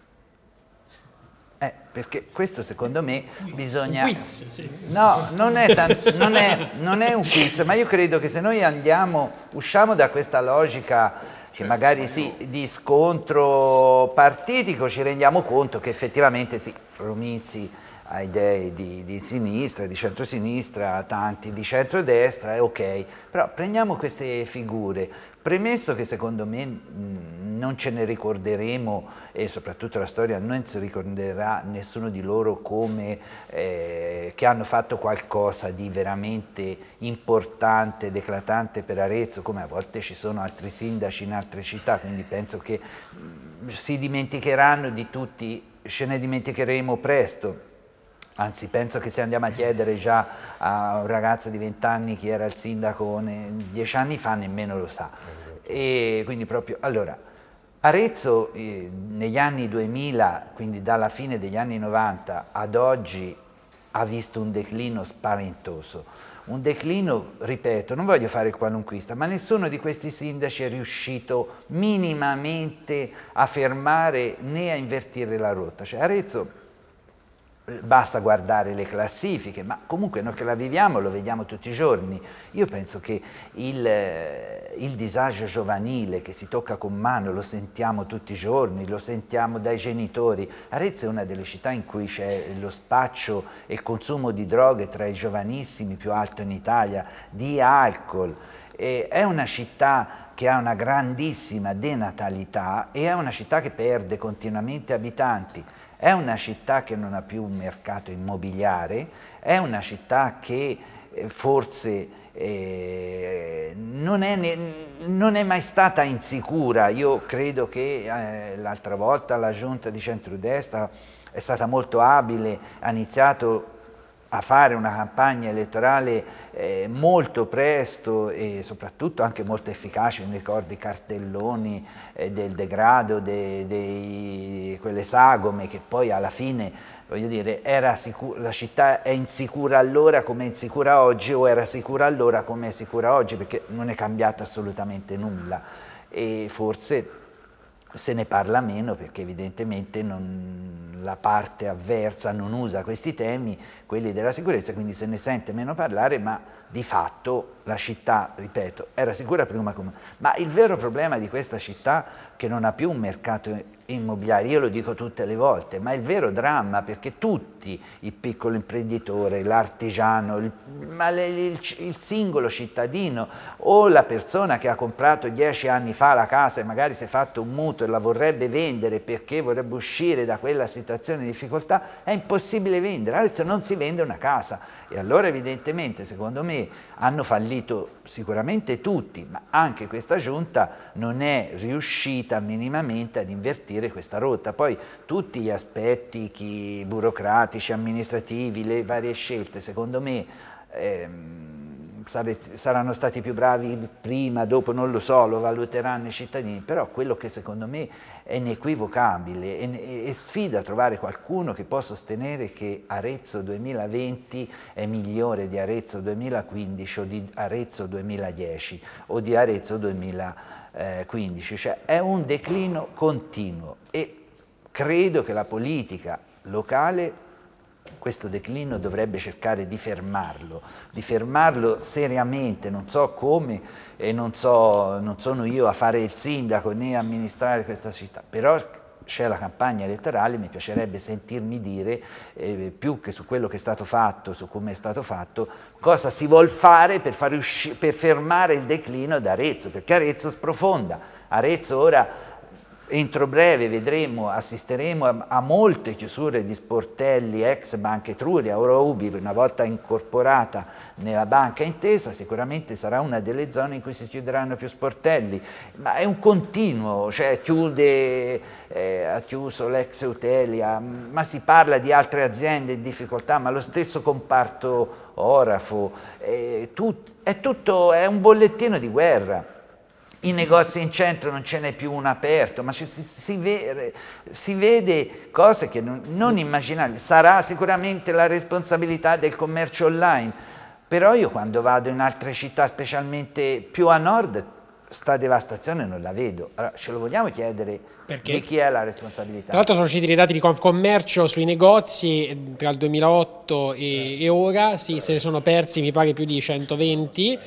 Eh, perché questo secondo me bisogna... Un quiz, sì, sì. No, non è, non, è, non è un quiz, ma io credo che se noi andiamo, usciamo da questa logica che magari sì, di scontro partitico, ci rendiamo conto che effettivamente sì, Romizzi ha idee di, di sinistra, di centrosinistra, tanti di centrodestra, è ok, però prendiamo queste figure, Premesso che secondo me mh, non ce ne ricorderemo, e soprattutto la storia non si ricorderà nessuno di loro come eh, che hanno fatto qualcosa di veramente importante, eclatante per Arezzo, come a volte ci sono altri sindaci in altre città, quindi penso che mh, si dimenticheranno di tutti, ce ne dimenticheremo presto. Anzi, penso che se andiamo a chiedere già a un ragazzo di venti anni chi era il sindaco dieci anni fa, nemmeno lo sa. E quindi proprio, allora, Arezzo eh, negli anni duemila, quindi dalla fine degli anni novanta ad oggi, ha visto un declino spaventoso. Un declino, ripeto, non voglio fare il qualunquista, ma nessuno di questi sindaci è riuscito minimamente a fermare né a invertire la rotta. Cioè, Arezzo, basta guardare le classifiche, ma comunque noi che la viviamo lo vediamo tutti i giorni. Io penso che il, il disagio giovanile che si tocca con mano lo sentiamo tutti i giorni, lo sentiamo dai genitori. Arezzo è una delle città in cui c'è lo spaccio e il consumo di droghe tra i giovanissimi più alto in Italia, di alcol. E è una città che ha una grandissima denatalità e è una città che perde continuamente abitanti. È una città che non ha più un mercato immobiliare, è una città che eh, forse eh, non, è ne, non è mai stata insicura. Io credo che eh, l'altra volta la giunta di centrodestra è stata molto abile, ha iniziato a fare una campagna elettorale eh, molto presto e soprattutto anche molto efficace. Mi ricordo i cartelloni eh, del degrado, de, de, quelle sagome che poi alla fine, voglio dire, era la città è insicura allora come è insicura oggi, o era sicura allora come è sicura oggi, perché non è cambiato assolutamente nulla e forse se ne parla meno perché evidentemente non, la parte avversa non usa questi temi, quelli della sicurezza, quindi se ne sente meno parlare, ma di fatto la città, ripeto, era sicura prima come... Ma il vero problema di questa città che non ha più un mercato immobiliare, io lo dico tutte le volte, ma è il vero dramma perché tutti, il piccolo imprenditore, l'artigiano, il, ma le, il, il singolo cittadino o la persona che ha comprato dieci anni fa la casa e magari si è fatto un mutuo e la vorrebbe vendere perché vorrebbe uscire da quella situazione di difficoltà, è impossibile vendere. Adesso non si vende una casa e allora evidentemente secondo me hanno fallito sicuramente tutti, ma anche questa giunta non è riuscita minimamente ad invertire questa rotta. Poi tutti gli aspetti chi, burocratici, amministrativi, le varie scelte, secondo me ehm, sarete, saranno stati più bravi prima, dopo non lo so, lo valuteranno i cittadini, però quello che secondo me è inequivocabile e, e sfido a trovare qualcuno che può sostenere che Arezzo duemilaventi è migliore di Arezzo duemilaquindici o di Arezzo duemiladieci o di Arezzo duemilaquindici, cioè è un declino continuo e credo che la politica locale questo declino dovrebbe cercare di fermarlo, di fermarlo seriamente, non so come e non, so, non sono io a fare il sindaco né a amministrare questa città, però c'è la campagna elettorale, mi piacerebbe sentirmi dire, eh, più che su quello che è stato fatto, su come è stato fatto, cosa si vuol fare per, far per fermare il declino da Arezzo, perché Arezzo sprofonda, Arezzo ora... Entro breve vedremo, assisteremo a, a molte chiusure di sportelli ex Banca Etruria, ora Ubi, una volta incorporata nella Banca Intesa, sicuramente sarà una delle zone in cui si chiuderanno più sportelli, ma è un continuo, cioè chiude, eh, ha chiuso l'ex Eutelia, ma si parla di altre aziende in difficoltà, ma lo stesso comparto orafo, eh, tut, è tutto, è un bollettino di guerra. I negozi in centro non ce n'è più uno aperto, ma si, si, vede, si vede cose che non, non immaginabili. Sarà sicuramente la responsabilità del commercio online, però io quando vado in altre città, specialmente più a nord, sta devastazione non la vedo. Allora, ce lo vogliamo chiedere perché? Di chi è la responsabilità? Tra l'altro sono usciti dei dati di Confcommercio sui negozi tra il duemilaotto e, e ora, sì, se ne sono persi mi pare più di centoventi.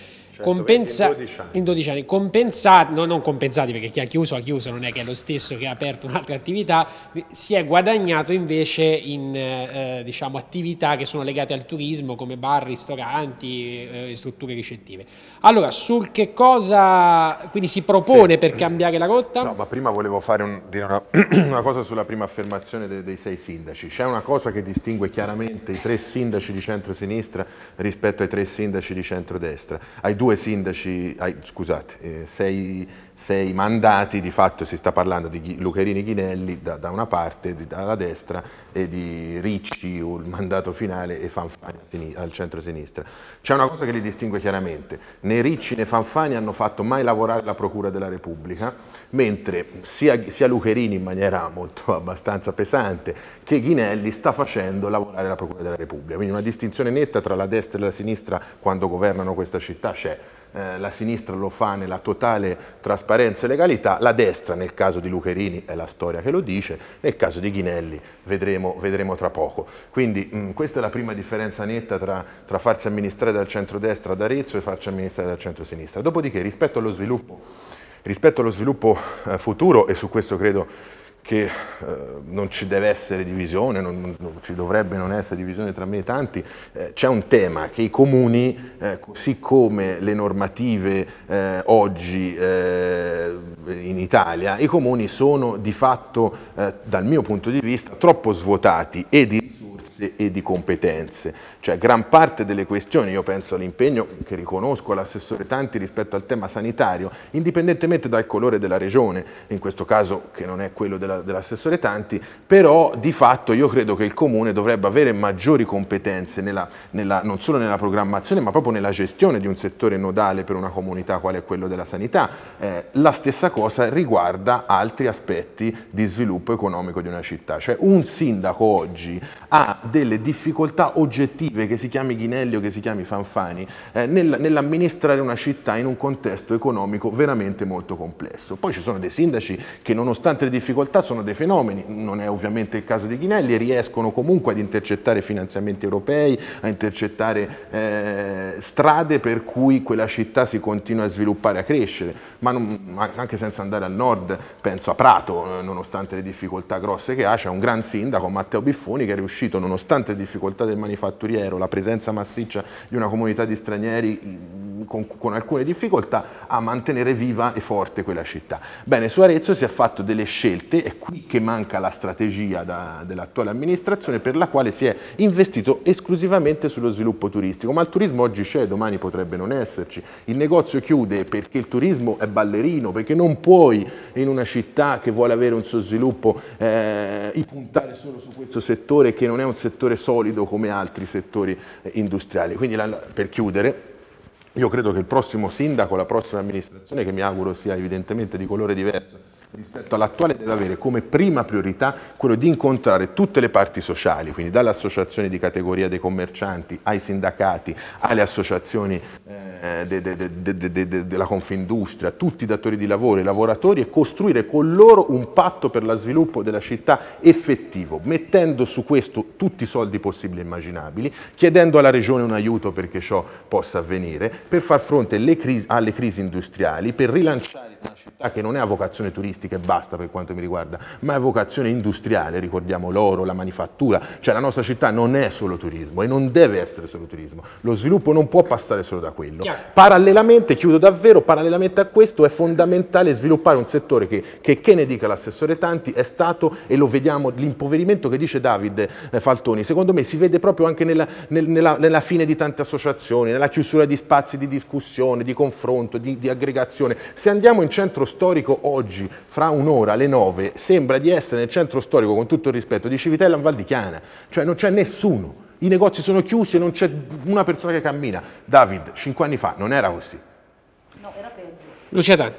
compensa in dodici anni, in dodici anni compensati, no, non compensati perché chi ha chiuso ha chiuso, non è che è lo stesso che ha aperto un'altra attività, si è guadagnato invece in eh, diciamo attività che sono legate al turismo come bar, ristoranti, eh, strutture ricettive. Allora, sul che cosa quindi si propone sì. per cambiare la rotta? No, ma prima volevo fare un, dire una, una cosa sulla prima affermazione dei, dei sei sindaci. C'è una cosa che distingue chiaramente i tre sindaci di centrosinistra rispetto ai tre sindaci di centrodestra. Ai due sindaci, ai, scusate, eh, sei, sei mandati, di fatto si sta parlando di Lucherini Ghinelli da, da una parte, di, dalla destra, e di Ricci, il mandato finale, e Fanfani al centro-sinistra. C'è una cosa che li distingue chiaramente: né Ricci né Fanfani hanno fatto mai lavorare la Procura della Repubblica, mentre sia, sia Lucherini in maniera molto abbastanza pesante che Ghinelli sta facendo lavorare la Procura della Repubblica. Quindi una distinzione netta tra la destra e la sinistra quando governano questa città c'è. Eh, la sinistra lo fa nella totale trasparenza e legalità, la destra nel caso di Lucherini è la storia che lo dice, nel caso di Ghinelli vedremo, vedremo tra poco. Quindi mh, questa è la prima differenza netta tra, tra farsi amministrare dal centrodestra ad Arezzo e farsi amministrare dal centrosinistra. Dopodiché rispetto allo sviluppo, rispetto allo sviluppo eh, futuro, e su questo credo che eh, non ci deve essere divisione, non, non ci dovrebbe non essere divisione tra me e tanti, eh, c'è un tema che i comuni, eh, così come le normative eh, oggi eh, in Italia, i comuni sono di fatto, eh, dal mio punto di vista, troppo svuotati e di risorse e di competenze. Cioè gran parte delle questioni, io penso all'impegno che riconosco all'assessore Tanti rispetto al tema sanitario, indipendentemente dal colore della regione, in questo caso che non è quello della, dell'assessore Tanti, però di fatto io credo che il comune dovrebbe avere maggiori competenze nella, nella, non solo nella programmazione ma proprio nella gestione di un settore nodale per una comunità quale è quello della sanità. Eh, la stessa cosa riguarda altri aspetti di sviluppo economico di una città, cioè un sindaco oggi ha delle difficoltà oggettive, che si chiami Ghinelli o che si chiami Fanfani, eh, nel, nell'amministrare una città in un contesto economico veramente molto complesso. Poi ci sono dei sindaci che nonostante le difficoltà sono dei fenomeni, non è ovviamente il caso di Ghinelli, e riescono comunque ad intercettare finanziamenti europei, a intercettare eh, strade per cui quella città si continua a sviluppare, a crescere, ma, non, ma anche senza andare al nord, penso a Prato, eh, nonostante le difficoltà grosse che ha, c'è un gran sindaco, Matteo Biffoni, che è riuscito, nonostante le difficoltà del manifatturiero, la presenza massiccia di una comunità di stranieri con, con alcune difficoltà, a mantenere viva e forte quella città. Bene, su Arezzo si è fatto delle scelte, è qui che manca la strategia dell'attuale amministrazione, per la quale si è investito esclusivamente sullo sviluppo turistico, ma il turismo oggi c'è, domani potrebbe non esserci, il negozio chiude perché il turismo è ballerino, perché non puoi in una città che vuole avere un suo sviluppo eh, puntare solo su questo settore, che non è un settore solido come altri settori eh, industriali. Quindi la, per chiudere, io credo che il prossimo sindaco, la prossima amministrazione, che mi auguro sia evidentemente di colore diverso rispetto all'attuale, deve avere come prima priorità quello di incontrare tutte le parti sociali, quindi dalle associazioni di categoria dei commercianti ai sindacati, alle associazioni eh, de, de, de, de, de, de, della Confindustria, tutti i datori di lavoro, i lavoratori, e costruire con loro un patto per lo sviluppo della città effettivo, mettendo su questo tutti i soldi possibili e immaginabili, chiedendo alla Regione un aiuto perché ciò possa avvenire, per far fronte alle crisi, alle crisi industriali, per rilanciare una città che non è a vocazione turistica e basta per quanto mi riguarda, ma è a vocazione industriale, ricordiamo l'oro, la manifattura, cioè la nostra città non è solo turismo e non deve essere solo turismo, lo sviluppo non può passare solo da quello. Chiaro. Parallelamente, chiudo davvero, parallelamente a questo è fondamentale sviluppare un settore che, che, che ne dica l'assessore Tanti, è stato, e lo vediamo, l'impoverimento che dice David eh, Faltoni, secondo me si vede proprio anche nella, nel, nella, nella fine di tante associazioni, nella chiusura di spazi di discussione, di confronto, di, di aggregazione. Se andiamo in centro storico oggi, fra un'ora alle nove, sembra di essere nel centro storico, con tutto il rispetto, di Civitella in Val di Chiana, cioè non c'è nessuno, i negozi sono chiusi e non c'è una persona che cammina. David, cinque anni fa non era così. No, era peggio. Lucia Tanti. No,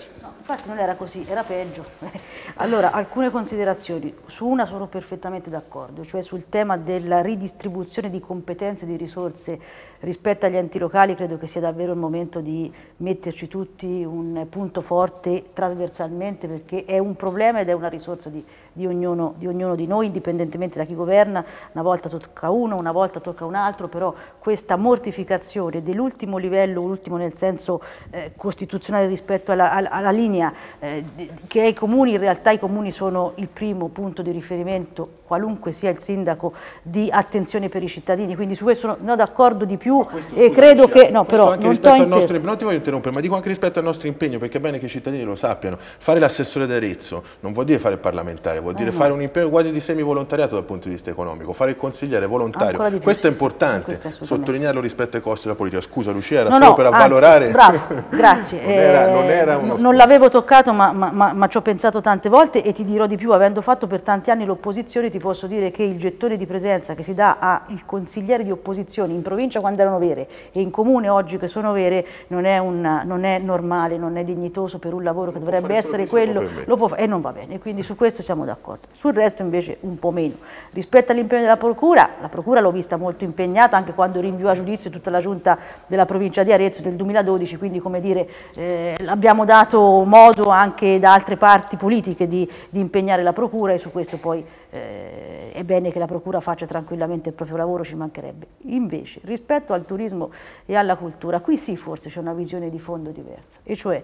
infatti non era così, era peggio. Allora, alcune considerazioni. Su una sono perfettamente d'accordo, cioè sul tema della ridistribuzione di competenze e di risorse rispetto agli enti locali. Credo che sia davvero il momento di metterci tutti un punto forte trasversalmente, perché è un problema ed è una risorsa di, di, ognuno, di ognuno di noi, indipendentemente da chi governa. Una volta tocca uno, una volta tocca un altro, però questa mortificazione dell'ultimo livello, ultimo nel senso eh, costituzionale rispetto alla, alla, alla linea eh, che ai comuni, in realtà i comuni sono il primo punto di riferimento, qualunque sia il sindaco, di attenzione per i cittadini, quindi su questo sono d'accordo di più. Questo, e scusa, credo Lucia, che no, però anche non, rispetto al inter... nostro, non ti voglio interrompere, ma dico anche rispetto al nostro impegno, perché è bene che i cittadini lo sappiano. Fare l'assessore d'Arezzo non vuol dire fare il parlamentare, vuol dire eh no. fare un impegno quasi di semi-volontariato dal punto di vista economico, fare il consigliere volontario. Più, questo è importante, questo è sottolinearlo rispetto ai costi della politica. Scusa Lucia, era no, solo no, per anzi, avvalorare. Bravo, grazie. non era, non era eh, non l'avevo toccato, ma, ma, ma, ma ci ho pensato tante volte, e ti dirò di più, avendo fatto per tanti anni l'opposizione, ti posso dire che il gettone di presenza che si dà al consigliere di opposizione in provincia quando erano vere e in comune oggi che sono vere non è, un, non è normale, non è dignitoso per un lavoro che non dovrebbe essere quello, lo può, e non va bene, quindi su questo siamo d'accordo. Sul resto invece un po' meno. Rispetto all'impegno della Procura, la Procura l'ho vista molto impegnata anche quando rinviò a giudizio tutta la giunta della provincia di Arezzo nel duemiladodici, quindi come dire eh, abbiamo dato modo anche da altre parti politiche di, di impegnare la Procura, e su questo poi eh, è bene che la Procura faccia tranquillamente il proprio lavoro, ci mancherebbe. Invece rispetto al turismo e alla cultura, qui sì forse c'è una visione di fondo diversa, e cioè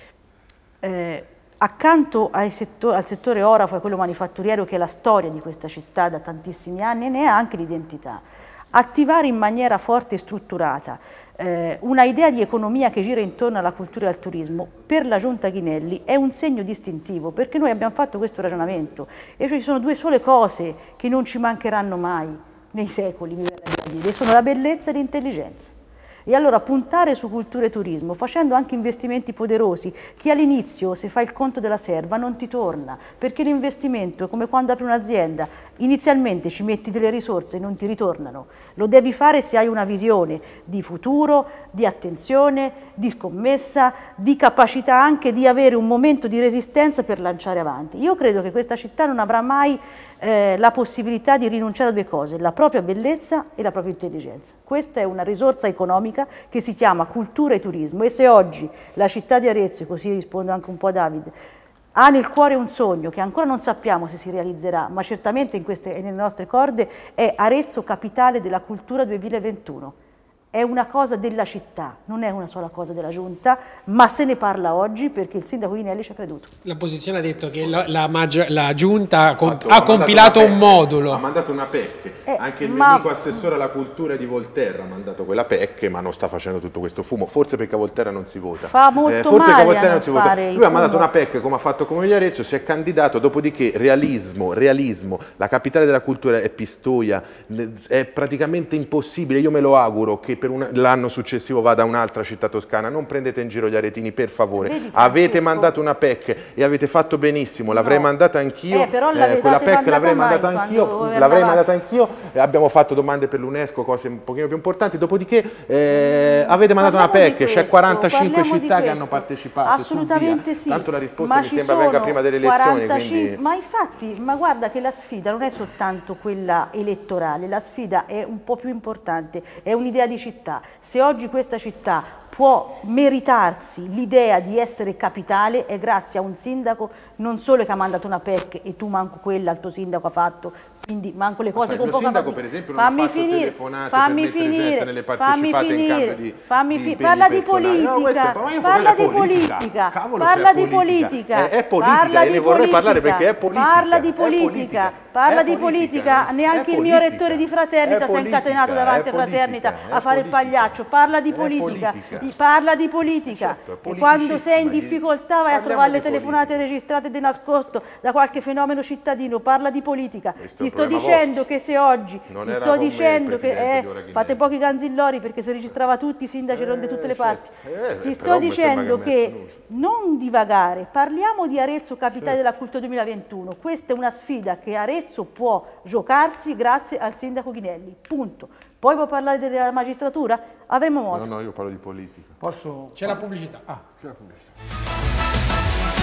eh, accanto ai settor, al settore orafo e quello manifatturiero, che è la storia di questa città da tantissimi anni e ne è anche l'identità, attivare in maniera forte e strutturata eh, una idea di economia che gira intorno alla cultura e al turismo per la Giunta Ghinelli è un segno distintivo, perché noi abbiamo fatto questo ragionamento, e cioè ci sono due sole cose che non ci mancheranno mai nei secoli, mi verrebbe da dire, sono la bellezza e l'intelligenza. E allora puntare su cultura e turismo, facendo anche investimenti poderosi, che all'inizio, se fai il conto della serva, non ti torna, perché l'investimento è come quando apri un'azienda, inizialmente ci metti delle risorse e non ti ritornano, lo devi fare se hai una visione di futuro, di attenzione, di scommessa, di capacità anche di avere un momento di resistenza per lanciare avanti. Io credo che questa città non avrà mai eh, la possibilità di rinunciare a due cose, la propria bellezza e la propria intelligenza. Questa è una risorsa economica che si chiama cultura e turismo, e se oggi la città di Arezzo, e così rispondo anche un po' a Davide, ha nel cuore un sogno che ancora non sappiamo se si realizzerà, ma certamente in queste, nelle nostre corde, è Arezzo capitale della cultura duemilaventuno. È una cosa della città, non è una sola cosa della Giunta, ma se ne parla oggi perché il sindaco Ghinelli ci ha creduto. L'opposizione ha detto che la, la, la Giunta comp ha, ha compilato un modulo. Ha mandato una P E C, eh, anche il ma... mio amico assessore alla cultura di Volterra ha mandato quella P E C, ma non sta facendo tutto questo fumo, forse perché a Volterra non si vota. Fa molto eh, forse male perché a Volterra non si vota. Lui ha mandato fumo. una P E C come ha fatto Comune di Arezzo, si è candidato, dopodiché realismo, realismo, la capitale della cultura è Pistoia, è praticamente impossibile, io me lo auguro che per l'anno successivo vada a un'altra città toscana, non prendete in giro gli aretini per favore. Vedi, avete mandato una P E C e avete fatto benissimo, l'avrei no. mandata anch'io, eh, eh, quella P E C l'avrei mandata anch'io, l'avrei mandata anch'io, abbiamo fatto domande per l'UNESCO, cose un pochino più importanti, dopodiché eh, avete mandato parliamo una P E C, c'è quarantacinque città che hanno partecipato. Assolutamente sì. Tanto la risposta ma mi sembra venga prima delle elezioni. quarantacinque, quindi... Ma infatti, ma guarda che la sfida non è soltanto quella elettorale, la sfida è un po' più importante, è un'idea di città. Se oggi questa città può meritarsi l'idea di essere capitale è grazie a un sindaco non solo che ha mandato una P E C e tu manco quella il tuo sindaco ha fatto, quindi manco le cose con poca sindaco per esempio non fammi ha fatto finire, telefonate fammi per finire, nelle fammi finire, di, fammi di fi parla di politica, no, questo, parla di politica, Cavolo, parla di politica, politica, è, è politica, parla e di ne vorrei politica, parlare perché è politica, parla di è politica, politica, parla è di politica, politica, neanche il mio rettore di Fraternita si è incatenato davanti a Fraternita a fare il pagliaccio, parla di politica, parla di politica, e quando sei in difficoltà vai a trovare le telefonate registrate di nascosto da qualche fenomeno cittadino, parla di politica. Ti sto dicendo che se oggi, ti sto dicendo che eh, fate pochi ganzillori perché si registrava tutti, i sindaci erano di tutte le parti, ti sto dicendo che non divagare, parliamo di Arezzo capitale della cultura duemilaventuno, questa è una sfida che Arezzo può giocarsi grazie al sindaco Ghinelli, punto. Poi vuoi parlare della magistratura? Avremo modo. No, no, io parlo di politica. Posso... C'è la pubblicità. Ah, c'è la pubblicità.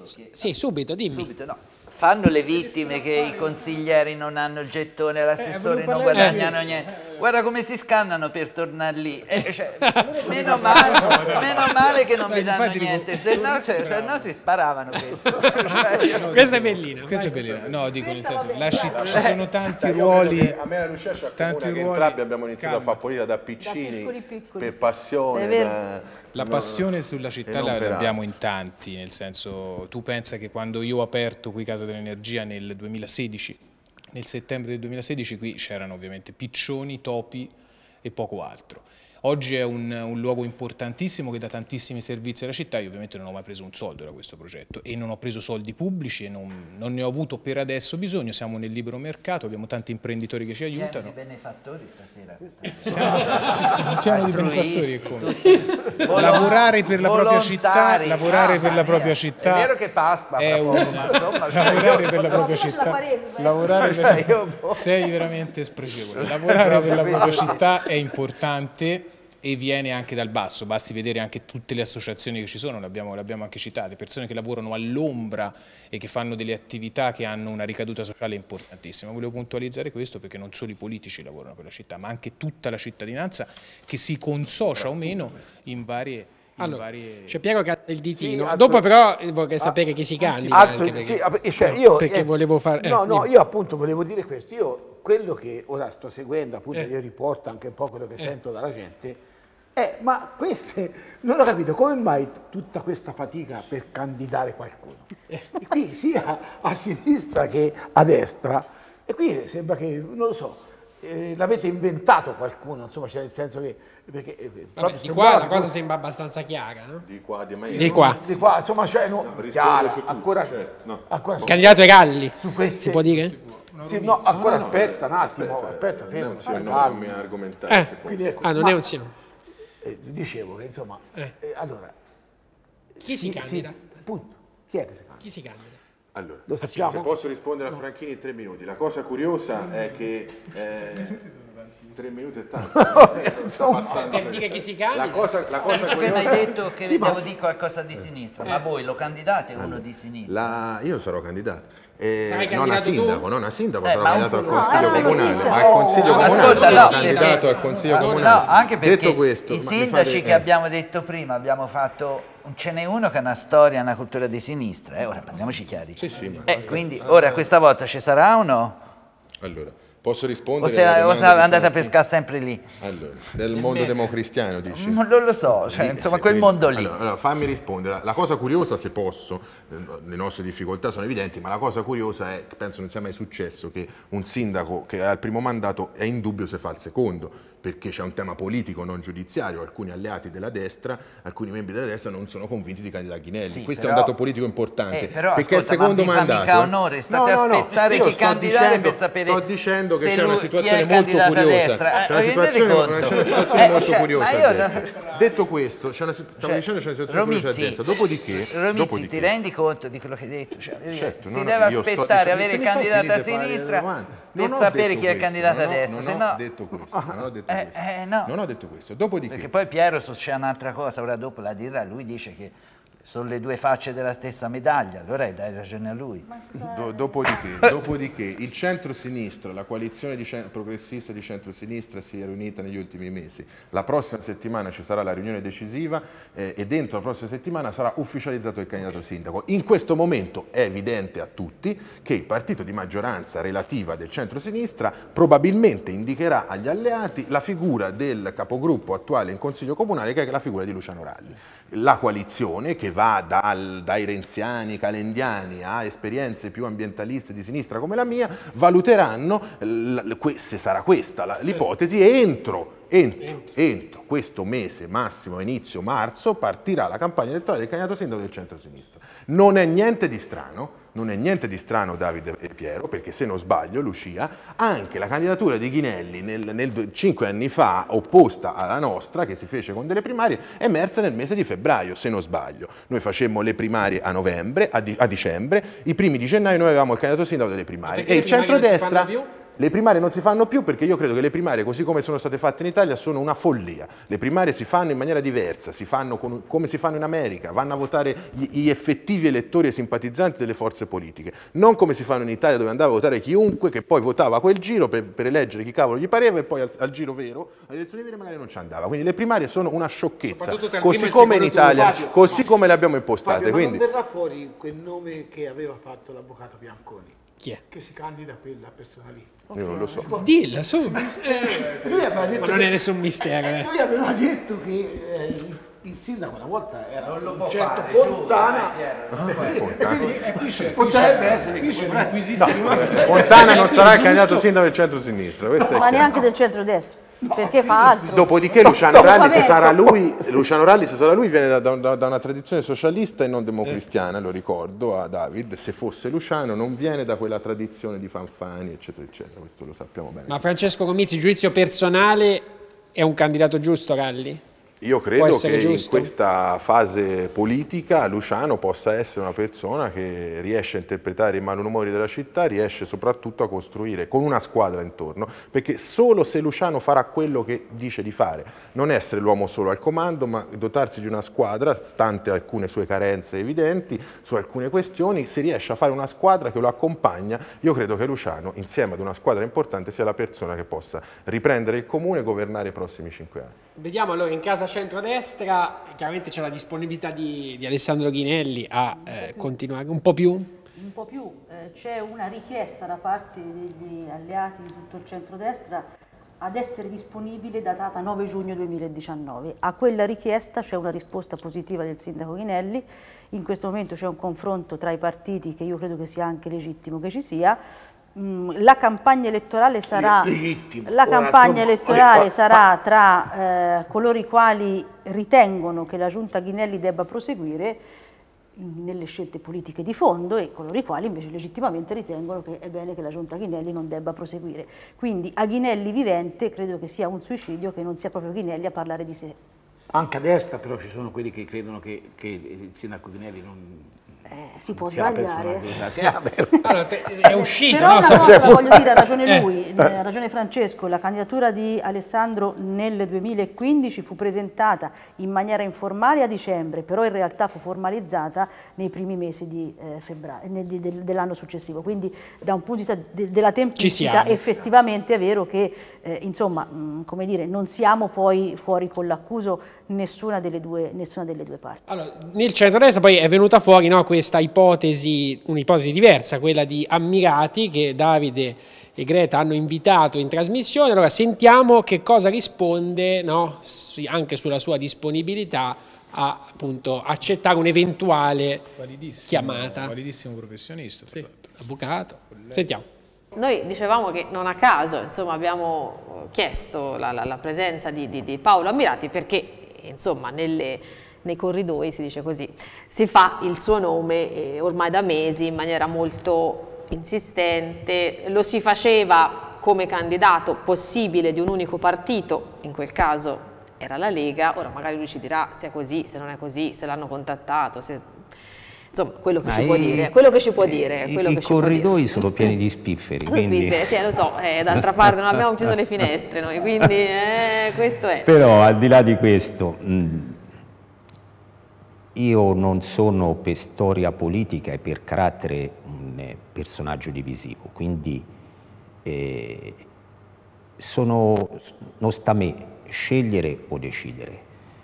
Che, sì, subito, dimmi. Subito, no. Fanno le vittime che i consiglieri non hanno il gettone, l'assessore eh, non parlare guadagnano niente. Guarda come si scannano per tornare lì. Eh, cioè, meno, male, meno male che non mi danno niente, se no, cioè, se no si sparavano. Cioè, Questa è bellina. Questa è bellina. No, dico nel senso, la città, ci sono tanti ruoli. A me la Lucia ci tanti accomuna che ruoli. entrambi abbiamo iniziato Calma. a fare politica da piccini, piccoli, piccoli, per sì. passione. È Da, La no, passione sulla e città non la per abbiamo altro. in tanti, nel senso, tu pensa che quando io ho aperto qui Casa dell'Energia nel duemilasedici, nel settembre del duemilasedici qui c'erano ovviamente piccioni, topi e poco altro. Oggi è un, un luogo importantissimo che dà tantissimi servizi alla città. Io ovviamente non ho mai preso un soldo da questo progetto e non ho preso soldi pubblici e non, non ne ho avuto per adesso bisogno. Siamo nel libero mercato, abbiamo tanti imprenditori che ci pieno aiutano. di benefattori stasera. Questa Siamo, sì, sì, un piano di benefattori è come. tutti. Lavorare per la propria città, Volontari. lavorare Mamma per la mia. propria città. È vero che Pasqua è fra un- poco, ma insomma, cioè, lavorare io- per la propria Siamo sulla città, Quaresima, eh. lavorare Cioè, per io- sei veramente spregevole. Lavorare per la propria città è importante e viene anche dal basso, basti vedere anche tutte le associazioni che ci sono, le abbiamo, le abbiamo anche citate, persone che lavorano all'ombra e che fanno delle attività che hanno una ricaduta sociale importantissima. Volevo puntualizzare questo perché non solo i politici lavorano per la città, ma anche tutta la cittadinanza che si consocia o meno in varie... in Allora, varie... c'è Piero che alza il ditino. Sì, alzo- Dopo però eh, vorrei sapere chi si candida. Alzo- anche perché, sì, ah, cioè io, perché eh, volevo fare... eh, no, no, dimmi. io appunto volevo dire questo. Io quello che ora sto seguendo, appunto, Eh. io riporto anche un po' quello che sento dalla gente, è, ma queste, non ho capito, come mai tutta questa fatica per candidare qualcuno? E qui sia a sinistra che a destra, e qui sembra che, non lo so, eh, l'avete inventato qualcuno, insomma, cioè nel senso che... Perché, eh, Vabbè, proprio di sembrava qua la che- cosa sembra abbastanza chiara, no? Di qua, di, Di qua. Di qua, insomma, cioè, no, risponde chiara, su tutto, ancora, certo, no. ancora Il candidato ai Galli, su queste... si può dire? Sì, no, ancora aspetta un attimo, aspetta, fermo, non stai mi calmo. argomentare. Eh. se può. Quindi, ecco, Ah, non ma- è un signore. eh, dicevo che insomma, Eh. eh, allora, Chi si sì, candida? sì, punto. Chi è che si candida? Chi si candida? Allora, Lo se sappiamo? posso rispondere a Franchini in tre minuti. La cosa curiosa è che eh, tre minuti e tanto. Sta passando Per dire chi si candida? La cosa, la cosa Visto che mi hai curiosa- detto che Sì, ma- devo dire qualcosa di sinistra, ma voi lo candidate uno di sinistra? La- io sarò candidato. Eh, Sarai non a candidato tu? sindaco, non a sindaco, Eh, sarò ma candidato al un- Consiglio no, Comunale. no, Ma al Consiglio no, Comunale ascolta, sono no, candidato perché- al Consiglio No, Comunale. anche perché Detto questo, i ma mi sindaci fate- che eh, abbiamo detto prima, abbiamo fatto, ce n'è uno che ha una storia, una cultura di sinistra, eh, ora parliamoci chiari. Sì, sì, ma- Eh, quindi ora questa volta ci sarà o no? Allora, posso O rispondere se, alla o domanda se di andate a Franchini? pescare sempre lì? Allora, nel mondo democristiano dici? Non lo so, cioè, Sì, insomma sì, quel quindi- mondo lì. Allora, allora, fammi rispondere. La cosa curiosa, se posso, eh, le nostre difficoltà sono evidenti, ma la cosa curiosa è che penso non sia mai successo che un sindaco che ha il primo mandato è in dubbio se fa il secondo, perché c'è un tema politico, non giudiziario. Alcuni alleati della destra, alcuni membri della destra non sono convinti di candidare Ghinelli. Sì, Questo però- è un dato politico importante. Eh, però, perché è il ascolta, ma secondo vi fa mandato. mica eh. onore, state a aspettare io chi sto candidare dicendo- per sapere Sto dicendo che se c'è una lui- situazione chi è molto candidato a curiosa. destra. C'è Eh, una vi rendete situazione, conto? c'è una situazione Eh, molto cioè, curiosa ma a io- destra. Detto questo, c'è una, stavo Cioè, dicendo c'è una situazione curiosa a Romizzi, destra. Dopodiché, Romizzi, dopodiché ti rendi conto di quello che hai detto? Cioè, Certo, si no, no, deve io sto aspettare dicendo- avere il mi fa candidato a finire di fare le sinistra domande. per Non ho sapere detto chi è il questo, candidato a non ho- destra, non se ho no... detto questo, non ho detto Eh, questo. eh, no. Non ho detto questo. Dopodiché, Perché poi Piero c'è un'altra cosa, ora dopo la dirà, lui dice che sono le due facce della stessa medaglia, allora dai ragione a lui. do- dopodiché, dopodiché il centro-sinistra, la coalizione di cen- progressista di centro-sinistra si è riunita negli ultimi mesi. La prossima settimana ci sarà la riunione decisiva eh, e dentro la prossima settimana sarà ufficializzato il candidato sindaco. In questo momento è evidente a tutti che il partito di maggioranza relativa del centro-sinistra probabilmente indicherà agli alleati la figura del capogruppo attuale in Consiglio Comunale, che è la figura di Luciano Ralli. La coalizione, che va dal, dai renziani, calendiani a esperienze più ambientaliste di sinistra come la mia, valuteranno l- que- se sarà questa la- l'ipotesi e entro, entro, entro questo mese, massimo inizio marzo, partirà la campagna elettorale del candidato sindaco del centro-sinistra. Non è niente di strano, non è niente di strano Davide e Piero, perché se non sbaglio, Lucia, anche la candidatura di Ghinelli nel, nel, cinque anni fa, opposta alla nostra, che si fece con delle primarie, è emersa nel mese di febbraio, se non sbaglio. Noi facemmo le primarie a novembre, a, di, a dicembre, i primi di gennaio noi avevamo il candidato sindaco delle primarie. Perché E le il primarie non si centrodestra... fanno più? Le primarie non si fanno più perché io credo che le primarie, così come sono state fatte in Italia, sono una follia. Le primarie si fanno in maniera diversa, si fanno con, come si fanno in America, vanno a votare gli, gli effettivi elettori e simpatizzanti delle forze politiche, non come si fanno in Italia dove andava a votare chiunque che poi votava quel giro per, per eleggere chi cavolo gli pareva e poi al, al giro vero, alle elezioni vere magari non ci andava. Quindi le primarie sono una sciocchezza, così come in Italia, turno, così come le abbiamo impostate. Fabio, quindi... ma non verrà fuori quel nome che aveva fatto l'avvocato Bianconi? Chi è? Che si candida a quella persona lì. Io non lo so. Dilla, su. Eh, lui aveva detto Ma non che, è nessun mistero. Eh. Lui aveva detto che eh, il, il sindaco una volta era Non lo un può certo fare, Fontana. giuro, E quindi eh, qui c'è, potrebbe essere Qui c'è che- un'inquisizione. Fontana non sarà il candidato sindaco del centro-sinistra. questo è Ma chiaro. neanche del centrodestra, perché fa altro. Dopodiché Luciano Ralli, se Pavento. sarà lui, Luciano Ralli, se sarà lui viene da, da- da una tradizione socialista e non democristiana, lo ricordo a David, se fosse Luciano non viene da quella tradizione di Fanfani, eccetera, eccetera, questo lo sappiamo bene. Ma Francesco Comizi, giudizio personale, è un candidato giusto, Ralli? Io Può credo che essere in giusto? questa fase politica Luciano possa essere una persona che riesce a interpretare i malumori della città, riesce soprattutto a costruire con una squadra intorno, perché solo se Luciano farà quello che dice di fare, non essere l'uomo solo al comando, ma dotarsi di una squadra, stante alcune sue carenze evidenti, su alcune questioni, se riesce a fare una squadra che lo accompagna, io credo che Luciano, insieme ad una squadra importante, sia la persona che possa riprendere il comune e governare i prossimi cinque anni. Vediamo allora in casa centrodestra, chiaramente c'è la disponibilità di, di Alessandro Ghinelli a eh, continuare un po' più. Un po' più, eh, c'è una richiesta da parte degli alleati di tutto il centrodestra ad essere disponibile da data nove giugno duemiladiciannove. A quella richiesta c'è una risposta positiva del sindaco Ghinelli. In questo momento c'è un confronto tra i partiti che io credo che sia anche legittimo che ci sia. La campagna elettorale sarà, la campagna elettorale sarà tra eh, coloro i quali ritengono che la Giunta Ghinelli debba proseguire nelle scelte politiche di fondo e coloro i quali invece legittimamente ritengono che è bene che la Giunta Ghinelli non debba proseguire. Quindi a Ghinelli vivente credo che sia un suicidio che non sia proprio Ghinelli a parlare di sé. Anche a destra però ci sono quelli che credono che, che il sindaco Ghinelli non... Eh, si può sia la sbagliare. persona che- sia vero. Allora, te- è uscito, Però no? una Sa- cosa voglio dire, ha ragione Eh. lui, ha ragione Francesco, la candidatura di Alessandro nel duemilaquindici fu presentata in maniera informale a dicembre, però in realtà fu formalizzata nei primi mesi di eh, febbraio, ne- di- del- dell'anno successivo, quindi da un punto di vista de- della tempistica siamo. effettivamente è vero che eh, insomma, mh, come dire, non siamo poi fuori con l'accuso nessuna delle due, nessuna delle due parti. Allora, nel centrodestra poi è venuta fuori, no, questa ipotesi, un'ipotesi diversa, quella di Ammirati che Davide e Greta hanno invitato in trasmissione. Allora sentiamo che cosa risponde, no, su- anche sulla sua disponibilità a appunto accettare un'eventuale Validissimo, chiamata. validissimo professionista. tra Sì, l'altro. avvocato. Sentiamo. Noi dicevamo che non a caso insomma, abbiamo chiesto la, la, la presenza di, di, di Paolo Ammirati perché insomma, nelle, nei corridoi, si dice così, si fa il suo nome eh, ormai da mesi in maniera molto insistente, lo si faceva come candidato possibile di un unico partito, in quel caso era la Lega, ora magari lui ci dirà se è così, se non è così, se l'hanno contattato, se... insomma quello che Ma ci i- può dire, quello che ci può dire. I, quello i che ci può corridoi dire. sono pieni di spifferi, Sono quindi... spiffere, sì, lo so, eh, d'altra parte non abbiamo ucciso le finestre noi, quindi eh, questo è. Però al di là di questo, mh, io non sono per storia politica e per carattere un eh, personaggio divisivo, quindi eh, sono, non sta a me scegliere o decidere.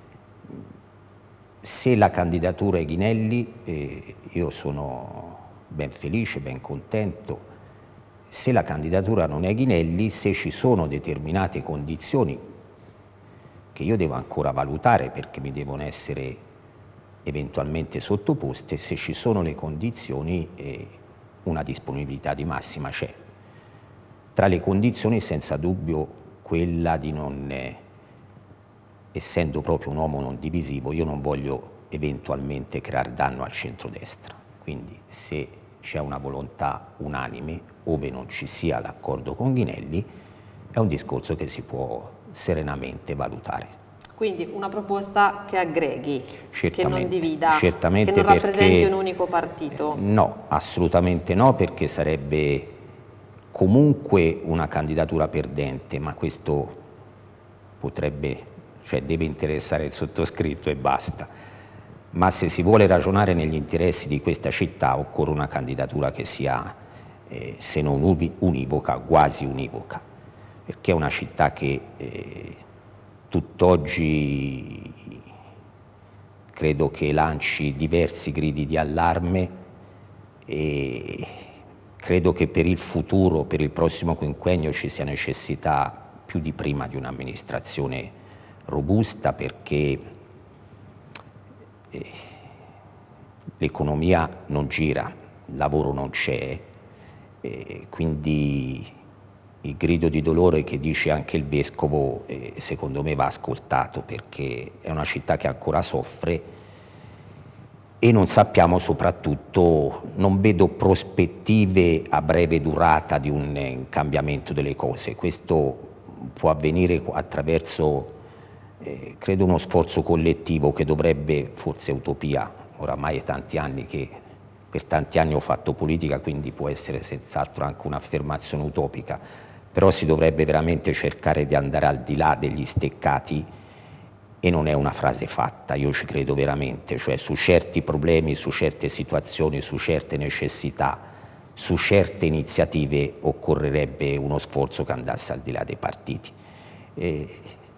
Se la candidatura è Ghinelli, eh, io sono ben felice, ben contento. Se la candidatura non è Ghinelli, se ci sono determinate condizioni che io devo ancora valutare perché mi devono essere eventualmente sottoposte, se ci sono le condizioni eh, una disponibilità di massima c'è. Tra le condizioni senza dubbio quella di non... Eh, essendo proprio un uomo non divisivo, io non voglio eventualmente creare danno al centrodestra. Quindi se c'è una volontà unanime, ove non ci sia l'accordo con Ghinelli, è un discorso che si può serenamente valutare. Quindi una proposta che aggreghi, che non Certamente, divida, certamente che non rappresenti perché- un unico partito. No, assolutamente no, perché sarebbe comunque una candidatura perdente, ma questo potrebbe, cioè deve interessare il sottoscritto e basta. Ma se si vuole ragionare negli interessi di questa città occorre una candidatura che sia, eh, se non univoca, quasi univoca, perché è una città che eh, tutt'oggi credo che lanci diversi gridi di allarme e credo che per il futuro, per il prossimo quinquennio ci sia necessità più di prima di un'amministrazione robusta, perché eh, l'economia non gira, il lavoro non c'è, eh, quindi il grido di dolore che dice anche il Vescovo eh, secondo me va ascoltato, perché è una città che ancora soffre e non sappiamo soprattutto, non vedo prospettive a breve durata di un eh, cambiamento delle cose. Questo può avvenire attraverso, eh, credo, uno sforzo collettivo che dovrebbe, forse utopia, oramai è tanti anni che, per tanti anni ho fatto politica, quindi può essere senz'altro anche un'affermazione utopica, però si dovrebbe veramente cercare di andare al di là degli steccati, e non è una frase fatta, io ci credo veramente, cioè su certi problemi, su certe situazioni, su certe necessità, su certe iniziative occorrerebbe uno sforzo che andasse al di là dei partiti. Eh,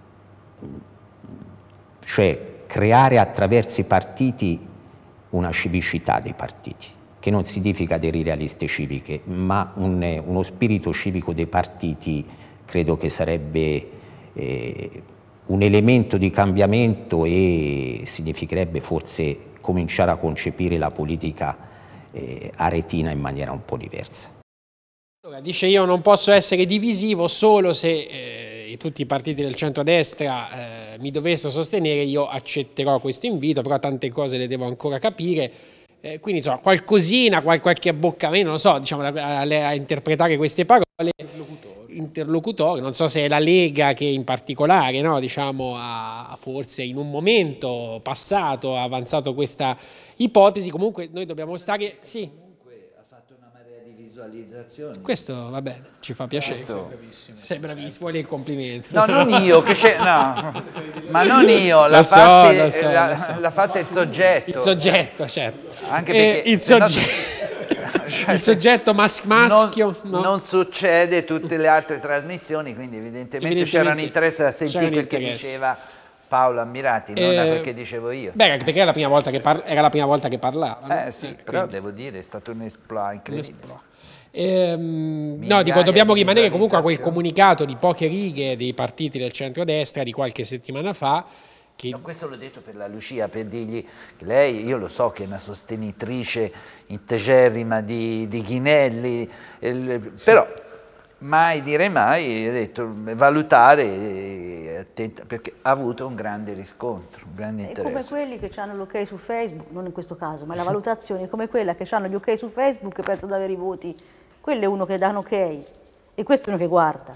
cioè creare attraverso i partiti una civicità dei partiti, che non significa aderire a liste civiche, ma un, uno spirito civico dei partiti credo che sarebbe eh, un elemento di cambiamento e significherebbe forse cominciare a concepire la politica eh, aretina in maniera un po' diversa. Allora, dice: io non posso essere divisivo solo se eh, tutti i partiti del centrodestra eh, mi dovessero sostenere, io accetterò questo invito, però tante cose le devo ancora capire. Eh, quindi insomma qualcosina, qual, qualche abboccamento, non lo so, diciamo, a, a, a interpretare queste parole. Interlocutore, non so se è la Lega che in particolare, no, diciamo, ha forse in un momento passato ha avanzato questa ipotesi. Comunque noi dobbiamo stare, sì. Comunque ha fatto una marea di visualizzazioni. Questo va bene, ci fa piacere. Questo... bravissimo. Sei bravissimo, vuole il complimento. No, non io, che c'è, no, ma non io, l'ha so, fatta so, la, so. fatta il soggetto. Il soggetto, certo. Anche perché eh, il soggetto. Cioè, il soggetto mas maschio non, no. non succede tutte le altre trasmissioni, quindi evidentemente, evidentemente c'era un interesse a sentire quel che diceva Paolo Ammirati, non eh, a quel che dicevo io. Beh, anche perché era la prima volta che, par era la prima volta che parlava. Eh, sì, però quindi devo dire, è stato un esploit incredibile. Ehm, no, dico, dobbiamo rimanere comunque a quel comunicato di poche righe dei partiti del centrodestra di qualche settimana fa. Che... No, questo l'ho detto per la Lucia, per dirgli che lei, io lo so che è una sostenitrice integerrima di, di Ghinelli, il, però mai dire mai, ho detto valutare, attenta, perché ha avuto un grande riscontro, un grande interesse. È come quelli che hanno l'ok su Facebook, non in questo caso, ma la valutazione è come quella che hanno gli ok su Facebook e pensano di avere i voti. Quello è uno che dà un ok e questo è uno che guarda.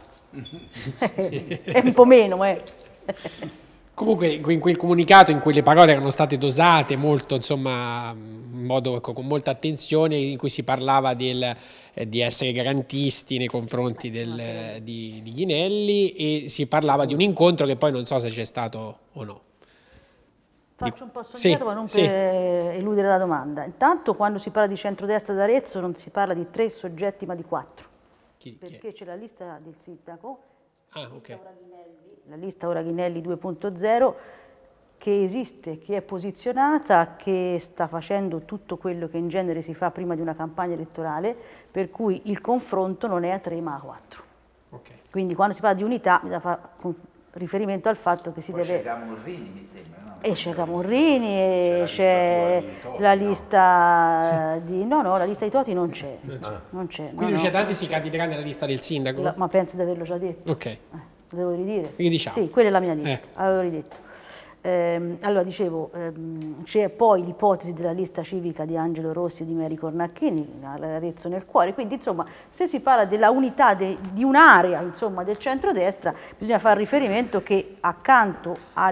È un po' meno, eh. Comunque in quel comunicato, in cui le parole erano state dosate molto, insomma, in modo, ecco, con molta attenzione, in cui si parlava del, eh, di essere garantisti nei confronti del, eh, di, di Ghinelli, e si parlava di un incontro che poi non so se c'è stato o no. Faccio un passo indietro, sì, ma non sì. per eludere la domanda. Intanto quando si parla di centrodestra d'Arezzo non si parla di tre soggetti ma di quattro, chi, perché c'è la lista del sindaco, ah, la lista okay. Ora Ghinelli, la lista Ora Ghinelli due punto zero, che esiste, che è posizionata, che sta facendo tutto quello che in genere si fa prima di una campagna elettorale, per cui il confronto non è a tre ma a quattro. Okay. Quindi quando si parla di unità bisogna fare riferimento al fatto che si Poi deve... c'è Camurrini, mi sembra, no? E c'è Camurrini, e c'è la lista di... No, no, la lista di Toti non c'è. Non c'è. Quindi no, c'è no. tanti si candiderà nella lista del sindaco? La, ma penso di averlo già detto. Ok. Eh, lo devo ridire? Quindi diciamo. Sì, quella è la mia lista, Eh. avevo ridetto. Ehm, allora, dicevo, ehm, c'è poi l'ipotesi della lista civica di Angelo Rossi e di Mary Cornacchini, l'Arezzo nel cuore, quindi insomma se si parla della unità de, di un'area insomma del centrodestra bisogna fare riferimento che accanto al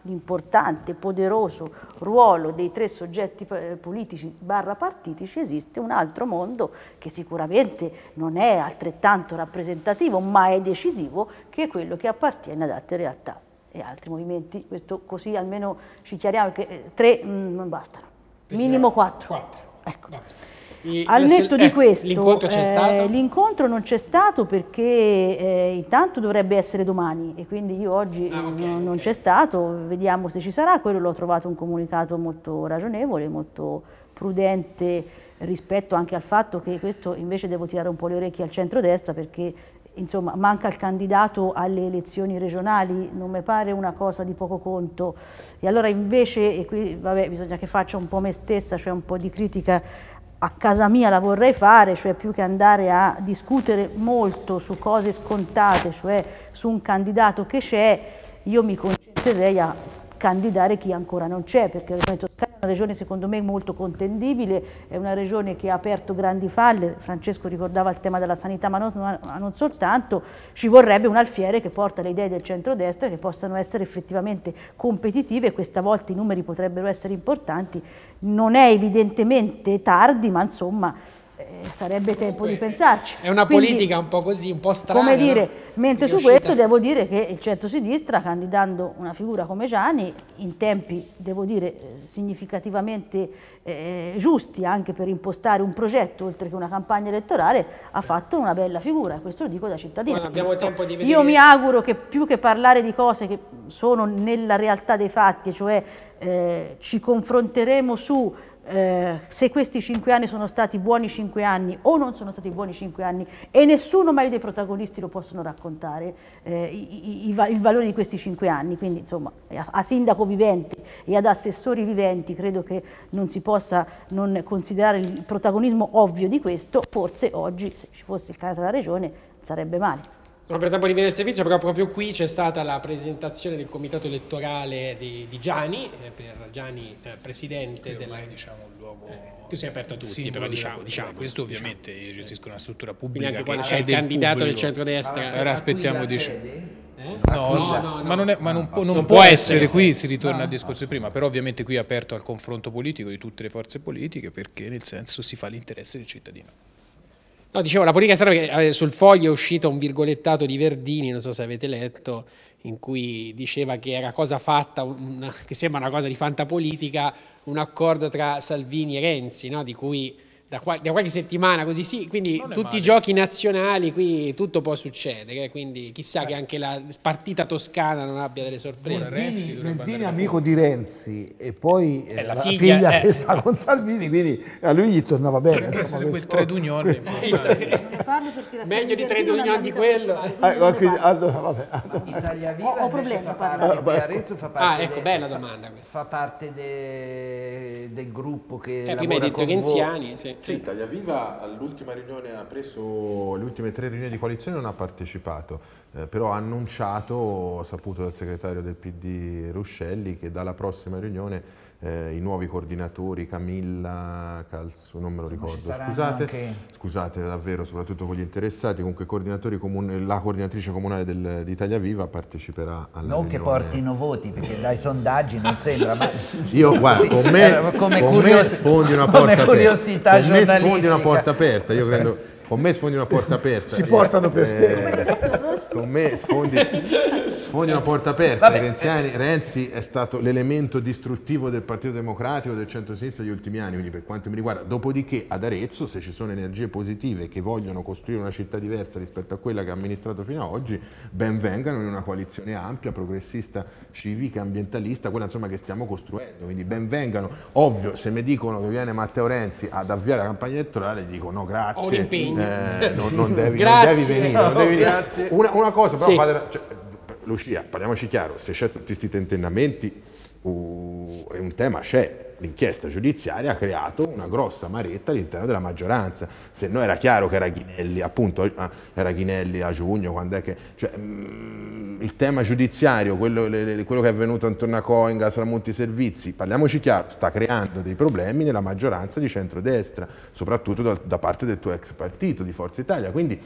l'importante, poderoso ruolo dei tre soggetti politici barra partitici, esiste un altro mondo che sicuramente non è altrettanto rappresentativo, ma è decisivo, che è quello che appartiene ad altre realtà e altri movimenti. Questo così almeno ci chiariamo, che tre mh, non bastano, minimo quattro. Quattro. Ecco. Va. I, Al netto eh, di questo, l'incontro c'è eh, stato? L'incontro non c'è stato perché eh, intanto dovrebbe essere domani e quindi io oggi ah, okay, non, non okay. c'è stato, vediamo se ci sarà. Quello l'ho trovato un comunicato molto ragionevole, molto prudente rispetto anche al fatto che questo invece devo tirare un po' le orecchie al centrodestra, perché insomma manca il candidato alle elezioni regionali, non mi pare una cosa di poco conto. E allora invece, e qui vabbè bisogna che faccia un po' me stessa, cioè un po' di critica a casa mia la vorrei fare, cioè più che andare a discutere molto su cose scontate, cioè su un candidato che c'è, io mi concentrerei a candidare chi ancora non c'è, perché la regione Toscana è una regione secondo me molto contendibile, è una regione che ha aperto grandi falle. Francesco ricordava il tema della sanità, ma non, ma non soltanto. Ci vorrebbe un alfiere che porta le idee del centrodestra che possano essere effettivamente competitive, e questa volta i numeri potrebbero essere importanti. Non è evidentemente tardi, ma insomma eh, sarebbe tempo di pensarci. È una Quindi, politica un po' così, un po' strana. come dire, no? mentre su questo devo dire che il centro-sinistra, candidando una figura come Gianni, in tempi, devo dire, significativamente eh, giusti anche per impostare un progetto, oltre che una campagna elettorale, ha fatto una bella figura, questo lo dico da cittadino. Bueno, abbiamo tempo di vedere... Io mi auguro che più che parlare di cose che sono nella realtà dei fatti, cioè eh, ci confronteremo su Eh, se questi cinque anni sono stati buoni cinque anni o non sono stati buoni cinque anni, e nessuno mai dei protagonisti lo possono raccontare eh, i, i, i, il valore di questi cinque anni. Quindi insomma a, a sindaco vivente e ad assessori viventi credo che non si possa non considerare il protagonismo ovvio di questo. Forse oggi, se ci fosse il candidato della regione, sarebbe male. Non per tempo di vedere il servizio, però proprio qui c'è stata la presentazione del comitato elettorale di, di Gianni, eh, per Gianni eh, presidente della... diciamo un luogo... Eh, tu sei aperto a tutti, sì, però diciamo, diciamo... Questo diciamo. ovviamente io gestisco una struttura Quindi pubblica anche quando che c'è è il del candidato pubblico. del centrodestra... Ora aspettiamo di... Eh? No, No, sì, no, no, ma non, è, ma non, può, non non può può essere, essere qui, sì. si ritorna No. al discorso di prima, però ovviamente qui è aperto al confronto politico di tutte le forze politiche, perché nel senso si fa l'interesse del cittadino. No, dicevo, la politica estera, perché sul Foglio è uscito un virgolettato di Verdini, non so se avete letto, in cui diceva che era cosa fatta, una, che sembra una cosa di fantapolitica, un accordo tra Salvini e Renzi, no? Di cui da, qual da qualche settimana così sì, quindi tutti male. i giochi nazionali, qui tutto può succedere, quindi chissà eh. che anche la partita toscana non abbia delle sorprese. Verdini, Verdini amico di Renzi e poi è la la figlia, figlia eh. che sta con Salvini, quindi a lui gli tornava bene. Deve essere quel questo. trade union Meglio di trade union di quello. Ah, quindi, allora, vabbè, allora. Italia Viva Ho- ho invece problemi, fa parla. parte, Arezzo fa parte Ah, ecco, de- bella fa- domanda questa. fa parte de- del gruppo che Eh, prima hai lavora detto con voi. renziani, sì. Sì, Italia Viva all'ultima riunione ha preso, le ultime tre riunioni di coalizione non ha partecipato, eh, però ha annunciato, ho saputo dal segretario del P D Ruscelli, che dalla prossima riunione eh, i nuovi coordinatori, Camilla, Calzo, non me lo ricordo, scusate, anche... scusate davvero, soprattutto con gli interessati, comunque i coordinatori comuni, la coordinatrice comunale del, di Italia Viva parteciperà alla Non riunione. che portino voti, perché dai sondaggi non sembra, ma Io guarda, sì, con me, eh, come con curios- me sfondi una come porta curiosità aperta. Con me sfondi una giornalistica. porta aperta, io credo. Con me sfondi una porta aperta. Si portano per sé. Con me sfondi, sfondi una porta aperta. Renziani, Renzi è stato l'elemento distruttivo del Partito Democratico, del centro-sinistra negli ultimi anni, quindi per quanto mi riguarda. Dopodiché ad Arezzo, se ci sono energie positive che vogliono costruire una città diversa rispetto a quella che ha amministrato fino ad oggi, ben vengano in una coalizione ampia, progressista, civica, ambientalista, quella insomma che stiamo costruendo. Quindi ben vengano. Ovvio, se mi dicono che viene Matteo Renzi ad avviare la campagna elettorale, gli dico no, grazie. Ho un impegno. Eh, non, non, devi, non Grazie. devi venire, non devi venire. No, Una, una cosa però, Sì. padre, cioè, Lucia, parliamoci chiaro, se c'è tutti questi tentennamenti, uh, è un tema c'è. L'inchiesta giudiziaria ha creato una grossa maretta all'interno della maggioranza. Se no era chiaro che era Ghinelli, appunto era Ghinelli a giugno, quando è che... Cioè, mh, il tema giudiziario, quello, le, quello che è avvenuto intorno a Coingas, Tramonti Servizi, parliamoci chiaro, sta creando dei problemi nella maggioranza di centrodestra, soprattutto da, da parte del tuo ex partito, di Forza Italia. Quindi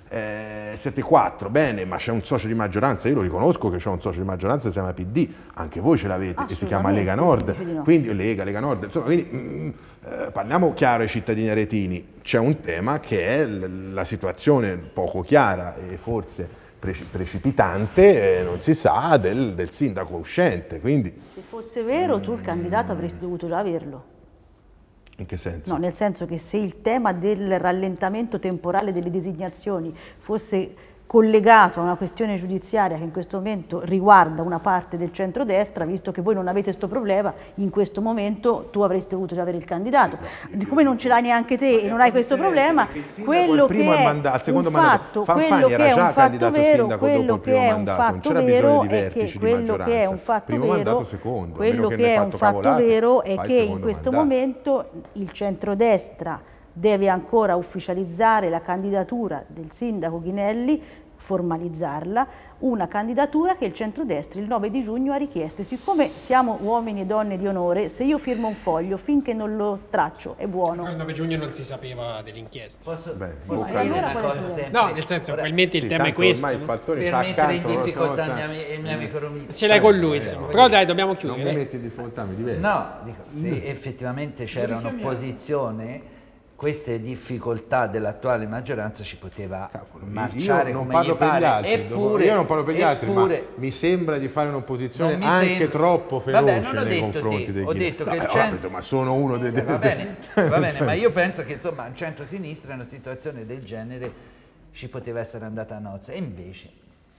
Eh, siete quattro, bene, ma c'è un socio di maggioranza, io lo riconosco che c'è un socio di maggioranza che si chiama P D, anche voi ce l'avete, e si chiama Lega Nord, no. quindi Lega, Lega Nord, insomma, quindi mm, eh, parliamo chiaro ai cittadini aretini, c'è un tema che è la situazione poco chiara e forse precipitante, eh, non si sa, del, del sindaco uscente, quindi... Se fosse vero, tu il candidato avresti dovuto già averlo. In che senso? No, nel senso che se il tema del rallentamento temporale delle designazioni fosse collegato a una questione giudiziaria che in questo momento riguarda una parte del centrodestra, visto che voi non avete questo problema, in questo momento tu avresti dovuto già avere il candidato. Come non ce l'hai neanche te e non hai questo problema, quello che è un fatto, quello che è un fatto vero, quello che è un fatto vero è che quello che è un fatto vero, quello che è un fatto vero è che in questo momento il centrodestra deve ancora ufficializzare la candidatura del sindaco Ghinelli, formalizzarla, una candidatura che il centrodestra il nove di giugno ha richiesto. E siccome siamo uomini e donne di onore, se io firmo un foglio finché non lo straccio è buono. Il nove giugno non si sapeva dell'inchiesta. Posso, Beh, posso dire allora una cosa sempre? No, nel senso, Ora, probabilmente il sì, tema è questo. Il No? per mettere in difficoltà il mio, il mio amico Romizzi. Ce l'hai con lui, insomma. Però dai, dobbiamo chiudere. Non mi metti in difficoltà, mi diverto. No, dico, se effettivamente c'era un'opposizione, queste difficoltà dell'attuale maggioranza ci poteva Cavolo, marciare io non come parlo gli per pare. gli altri, Eppure, io non parlo per gli altri, ma eppure, mi sembra di fare un'opposizione non mi anche sembra- troppo feroce Vabbè, non ho nei detto confronti te, dei ho Ghinelli. detto No, che il eh, ho cent- detto, ma sono uno dei... Va bene, va bene, ma io penso che insomma un centro-sinistra in una situazione del genere ci poteva essere andata a nozze, e invece...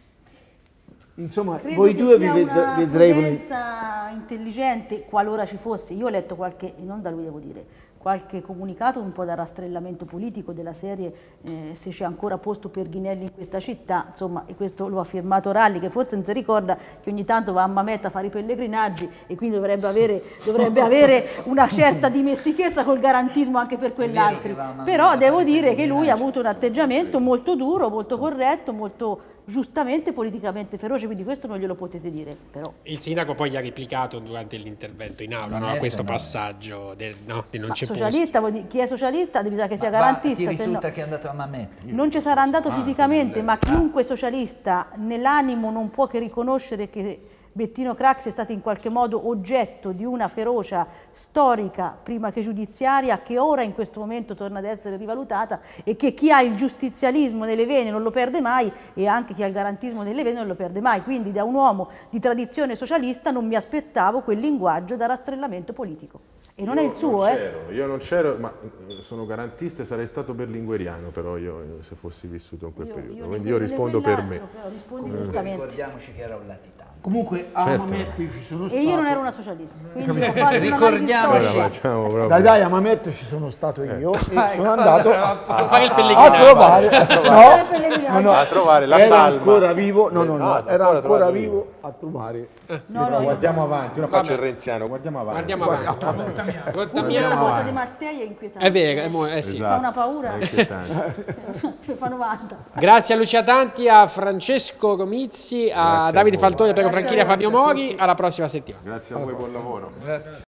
Insomma, Credo voi che due vi sia ved- una vedremo... prudenza intelligente, qualora ci fosse. Io ho letto qualche, non da lui devo dire, qualche comunicato un po' da rastrellamento politico della serie eh, se c'è ancora posto per Ghinelli in questa città, insomma, e questo lo ha firmato Ralli, che forse non si ricorda che ogni tanto va a Mamet a fare i pellegrinaggi e quindi dovrebbe avere, dovrebbe avere una certa dimestichezza col garantismo anche per quell'altro. Però devo dire che lui ha avuto un atteggiamento molto duro, molto corretto, molto giustamente politicamente feroce, quindi questo non glielo potete dire. Però. Il sindaco poi ha replicato durante l'intervento in aula, no, a questo passaggio del, no, di non c'è socialista, vuol dire, chi è socialista bisogna che sia Ma garantista. ti risulta no, che è andato a Mamet? non ci sarà andato ah, fisicamente, ma chiunque socialista nell'animo non può che riconoscere che Bettino Craxi è stato in qualche modo oggetto di una ferocia storica, prima che giudiziaria, che ora in questo momento torna ad essere rivalutata, e che chi ha il giustizialismo nelle vene non lo perde mai, e anche chi ha il garantismo nelle vene non lo perde mai. Quindi da un uomo di tradizione socialista non mi aspettavo quel linguaggio da rastrellamento politico. E non io è il suo, non eh? Io non c'ero, ma sono garantista e sarei stato berlingueriano, però io se fossi vissuto in quel Io, periodo. io Quindi io rispondo per me. Però rispondi Comunque giustamente. ricordiamoci che era un latitante. Comunque a Certo. Mamet ci sono E stato... io non ero una socialista, quindi ho fatto Ricordiamoci. un'analisi storica. Dai dai, a Mamet ci sono stato io e sono andato a, A fare il a pellegrinaggio. trovare, no, no, no, A trovare la era salma. ancora vivo, no no no, Ah, era ancora ancora trovato vivo a trovare. No, no, io- Guardiamo avanti, io faccio il renziano, guardiamo avanti. Guardiamo avanti. Questa Rottamiamo. cosa di Mattei è inquietante. È vero, è mo- eh sì. Fa una paura. È inquietante. Fa novanta. Grazie a Lucia Tanti, a Francesco Romizzi, a Grazie a Davide voi. Faltoni, a Piero Grazie Franchini, a a voi. Fabio Mori. Alla prossima settimana. Grazie a voi, buon lavoro. Grazie.